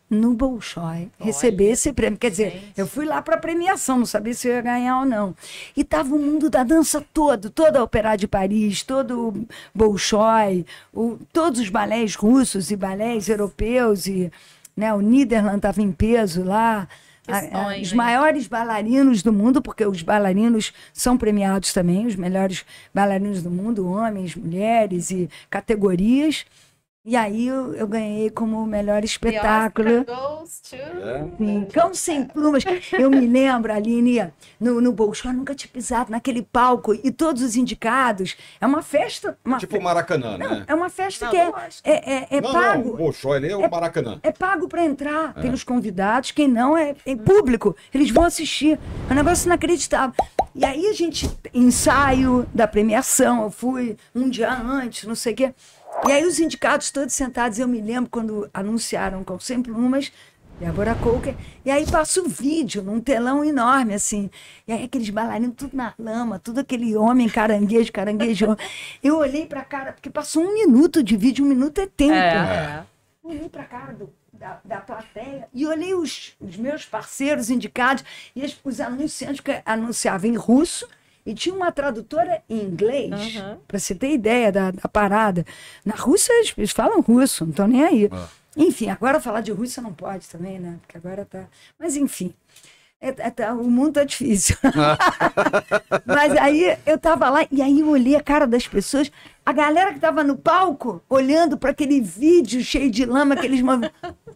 no Bolshoi receber esse prêmio. Quer dizer, gente. eu fui lá para premiação, não sabia se eu ia ganhar ou não. E tava o mundo da dança todo, toda a Ópera de Paris, todo o Bolshoi, o, todos os balés russos e balés europeus, e né, o Niederland estava em peso lá. Que A- a- sonho, os hein? maiores bailarinos do mundo, porque os bailarinos são premiados também, os melhores bailarinos do mundo, homens, mulheres e categorias. E aí eu, eu ganhei como melhor espetáculo. The Oscar goes to... Sim, Cão Sem Plumas. Eu me lembro, Aline, no, no Bolshoi, nunca tinha pisado naquele palco. E todos os indicados. É uma festa. Uma Tipo o Maracanã, né? É uma festa Não, que é, lógico. é, é, é não, pago. não, o Bolshoi ali é o Maracanã. É pago para entrar. Tem os convidados, quem não é, é público. Eles vão assistir. É um negócio inacreditável. E aí a gente, ensaio da premiação, eu fui um dia antes, não sei o quê. E aí os indicados todos sentados, eu me lembro quando anunciaram com Sem Plumas, Deborah Coker, e aí passa o vídeo num telão enorme, assim. E aí aqueles bailarinos tudo na lama, tudo aquele homem caranguejo, caranguejo. Eu olhei pra cara, porque passou um minuto de vídeo, um minuto é tempo. É, Olhei para a cara do- da, da plateia e olhei os, os meus parceiros indicados e as- os anunciantes que anunciavam em russo e tinha uma tradutora em inglês, Uhum. para você ter ideia da, da parada. Na Rússia eles, eles falam russo, não estão nem aí. Ah. Enfim, agora falar de Rússia não pode também, né? Porque agora tá... Mas enfim, é- é- tá- o mundo tá difícil. Mas aí eu tava lá e aí eu olhei a cara das pessoas, a galera que tava no palco, olhando para aquele vídeo cheio de lama, aqueles movimentos.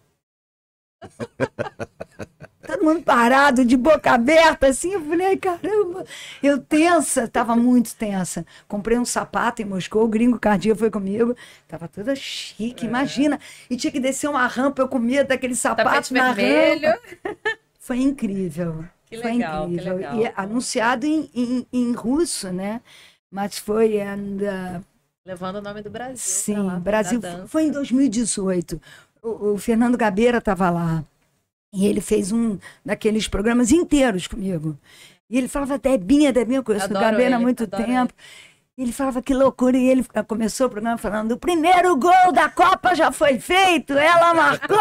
Todo mundo parado, de boca aberta, assim. Eu falei, ai, caramba. Eu tensa, tava muito tensa. Comprei um sapato em Moscou, o gringo cardíaco foi comigo. Tava toda chique, imagina. E tinha que descer uma rampa, eu com medo daquele sapato Tapete na vermelho. rampa. Foi incrível. Que foi legal, que incrível. legal. E é anunciado em, em, em russo, né? Mas foi ainda. Levando o nome do Brasil. pra Sim, lá, Brasil. da dança. Foi em dois mil e dezoito. O, o Fernando Gabeira estava lá. E ele fez um daqueles programas inteiros comigo. E ele falava, Debinha, Debinha, eu conheço o Adoro Gabeira há ele, muito adoro tempo. E ele falava que loucura. E ele começou o programa falando: o primeiro gol da Copa já foi feito, ela marcou.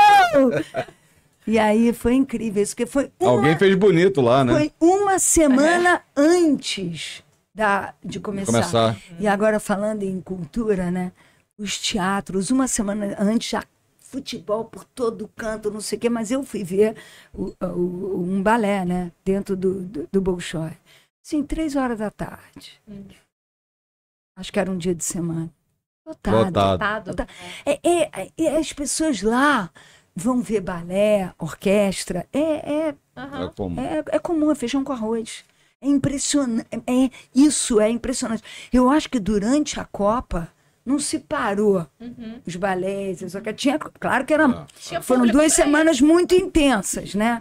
E aí foi incrível isso, porque foi uma, Alguém fez bonito lá, né? foi uma semana antes da, de começar. Começar. E agora falando em cultura, né? Os teatros, uma semana antes, já futebol por todo canto, não sei o quê, mas eu fui ver o, o- um balé, né? Dentro do, do, do Bolshoi. Sim, três horas da tarde. Hum. Acho que era um dia de semana. Lotado. Lotado. Lotado. Tá. É, é, é, as pessoas lá vão ver balé, orquestra. É, é, Aham. É como... é, é comum, é feijão com arroz. É impressionante. É, isso é impressionante. Eu acho que durante a Copa não se parou Uhum. os balés. As orquestras. Tinha, claro que era, Ah. Tinha foram público duas pra semanas muito intensas, né?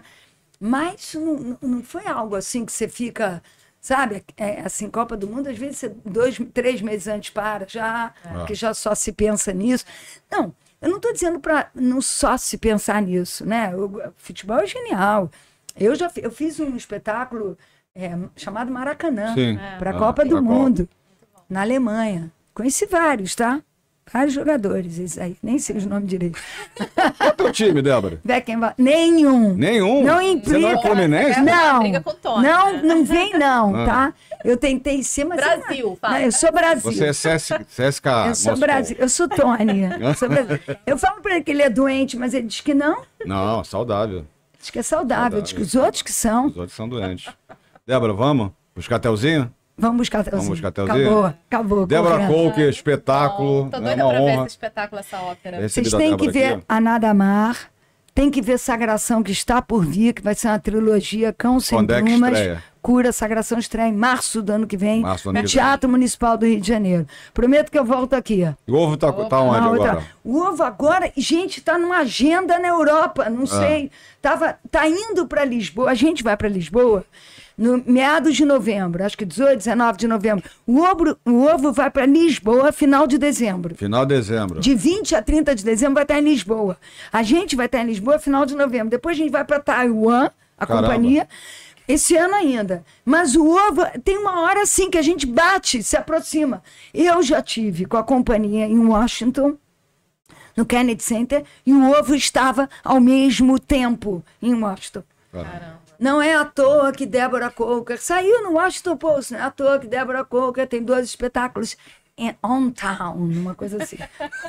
Mas não, não foi algo assim que você fica, sabe? É, assim, Copa do Mundo, às vezes você dois, três meses antes para já, É. que já só se pensa nisso. Não, eu não estou dizendo para não só se pensar nisso, né? O futebol é genial. Eu já fi- eu fiz um espetáculo é, chamado Maracanã Sim. para a Ah, Copa do pra Copa. Mundo, na Alemanha. Conheci vários, tá? Vários jogadores, isso aí. Nem sei os nomes direito. Qual é o teu time, Débora? Beckenbauer, nenhum. Nenhum? Não Você não é implica. fluminense? Não, Briga com o Tony, não, né? não vem não, Ah. tá? Eu tentei ser, mas... Brasil, eu, fala. não, eu sou Brasil. Você é C S, C S K A. Eu sou Moscou. Brasil, eu sou Tony. Eu, sou Brasil. Eu falo pra ele que ele é doente, mas ele diz que não. Não, saudável. Diz que é saudável, Saudável. diz que os outros que são. Os outros são doentes. Débora, vamos? Buscar Telzinho? Vamos buscar Telzinho. Vamos buscar Telzinho? Acabou, acabou. Débora correndo. Coker, espetáculo. Bom, tô é doida uma pra ver honra. esse espetáculo, essa ópera. Esse- Vocês Recebido a têm que Débora ver aqui, A Nada Mar, tem que ver Sagração, que está por vir, que vai ser uma trilogia Cão Sem Quando é que Plumas. estreia? Cura, Sagração estreia em março do ano que vem, Março do ano no que vem. Teatro Municipal do Rio de Janeiro. Prometo que eu volto aqui. O ovo tá, tá onde Na outra- agora? O ovo agora, gente, está numa agenda na Europa, Ah. não sei. Tava, tá indo para Lisboa, a gente vai para Lisboa no meados de novembro, acho que dezoito, dezenove de novembro. O ovo, o ovo vai para Lisboa final de dezembro. Final de dezembro. De vinte a trinta de dezembro vai estar em Lisboa. A gente vai estar em Lisboa final de novembro. Depois a gente vai para Taiwan, a Caramba. companhia, esse ano ainda. Mas o ovo tem uma hora assim que a gente bate, se aproxima. Eu já tive com a companhia em Washington, no Kennedy Center, e o ovo estava ao mesmo tempo em Washington. Caramba. Não é à toa que Deborah Coker saiu no Washington Post, não é à toa que Deborah Coker tem dois espetáculos em On Town, uma coisa assim.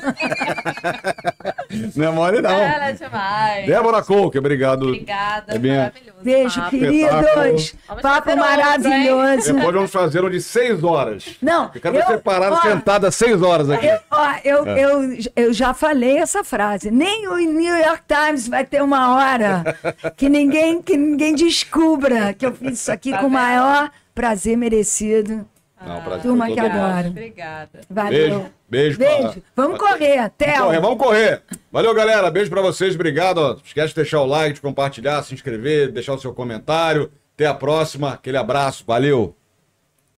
Não é mole, não. Ela é demais. Débora Coker, obrigado. Obrigada, É minha- maravilhoso. Beijo, papo. queridos. Vamos Papo fazer outro, maravilhoso. Depois vamos fazer um de seis horas. Não, Eu quero você parado ó, sentada seis horas aqui. Eu, ó, eu, É. eu, eu já falei essa frase. Nem o New York Times vai ter uma hora que ninguém, que ninguém descubra que eu fiz isso aqui Tá com o vendo? maior prazer merecido. Não, prazer turma foi que todo adora. nosso. Obrigada. Valeu. Beijo, beijo. Beijo. pra- Vamos correr. Até. Vamos correr, vamos correr. Valeu, galera. Beijo pra vocês. Obrigado. Ó. Não esquece de deixar o like, de compartilhar, se inscrever, deixar o seu comentário. Até a próxima. Aquele abraço. Valeu.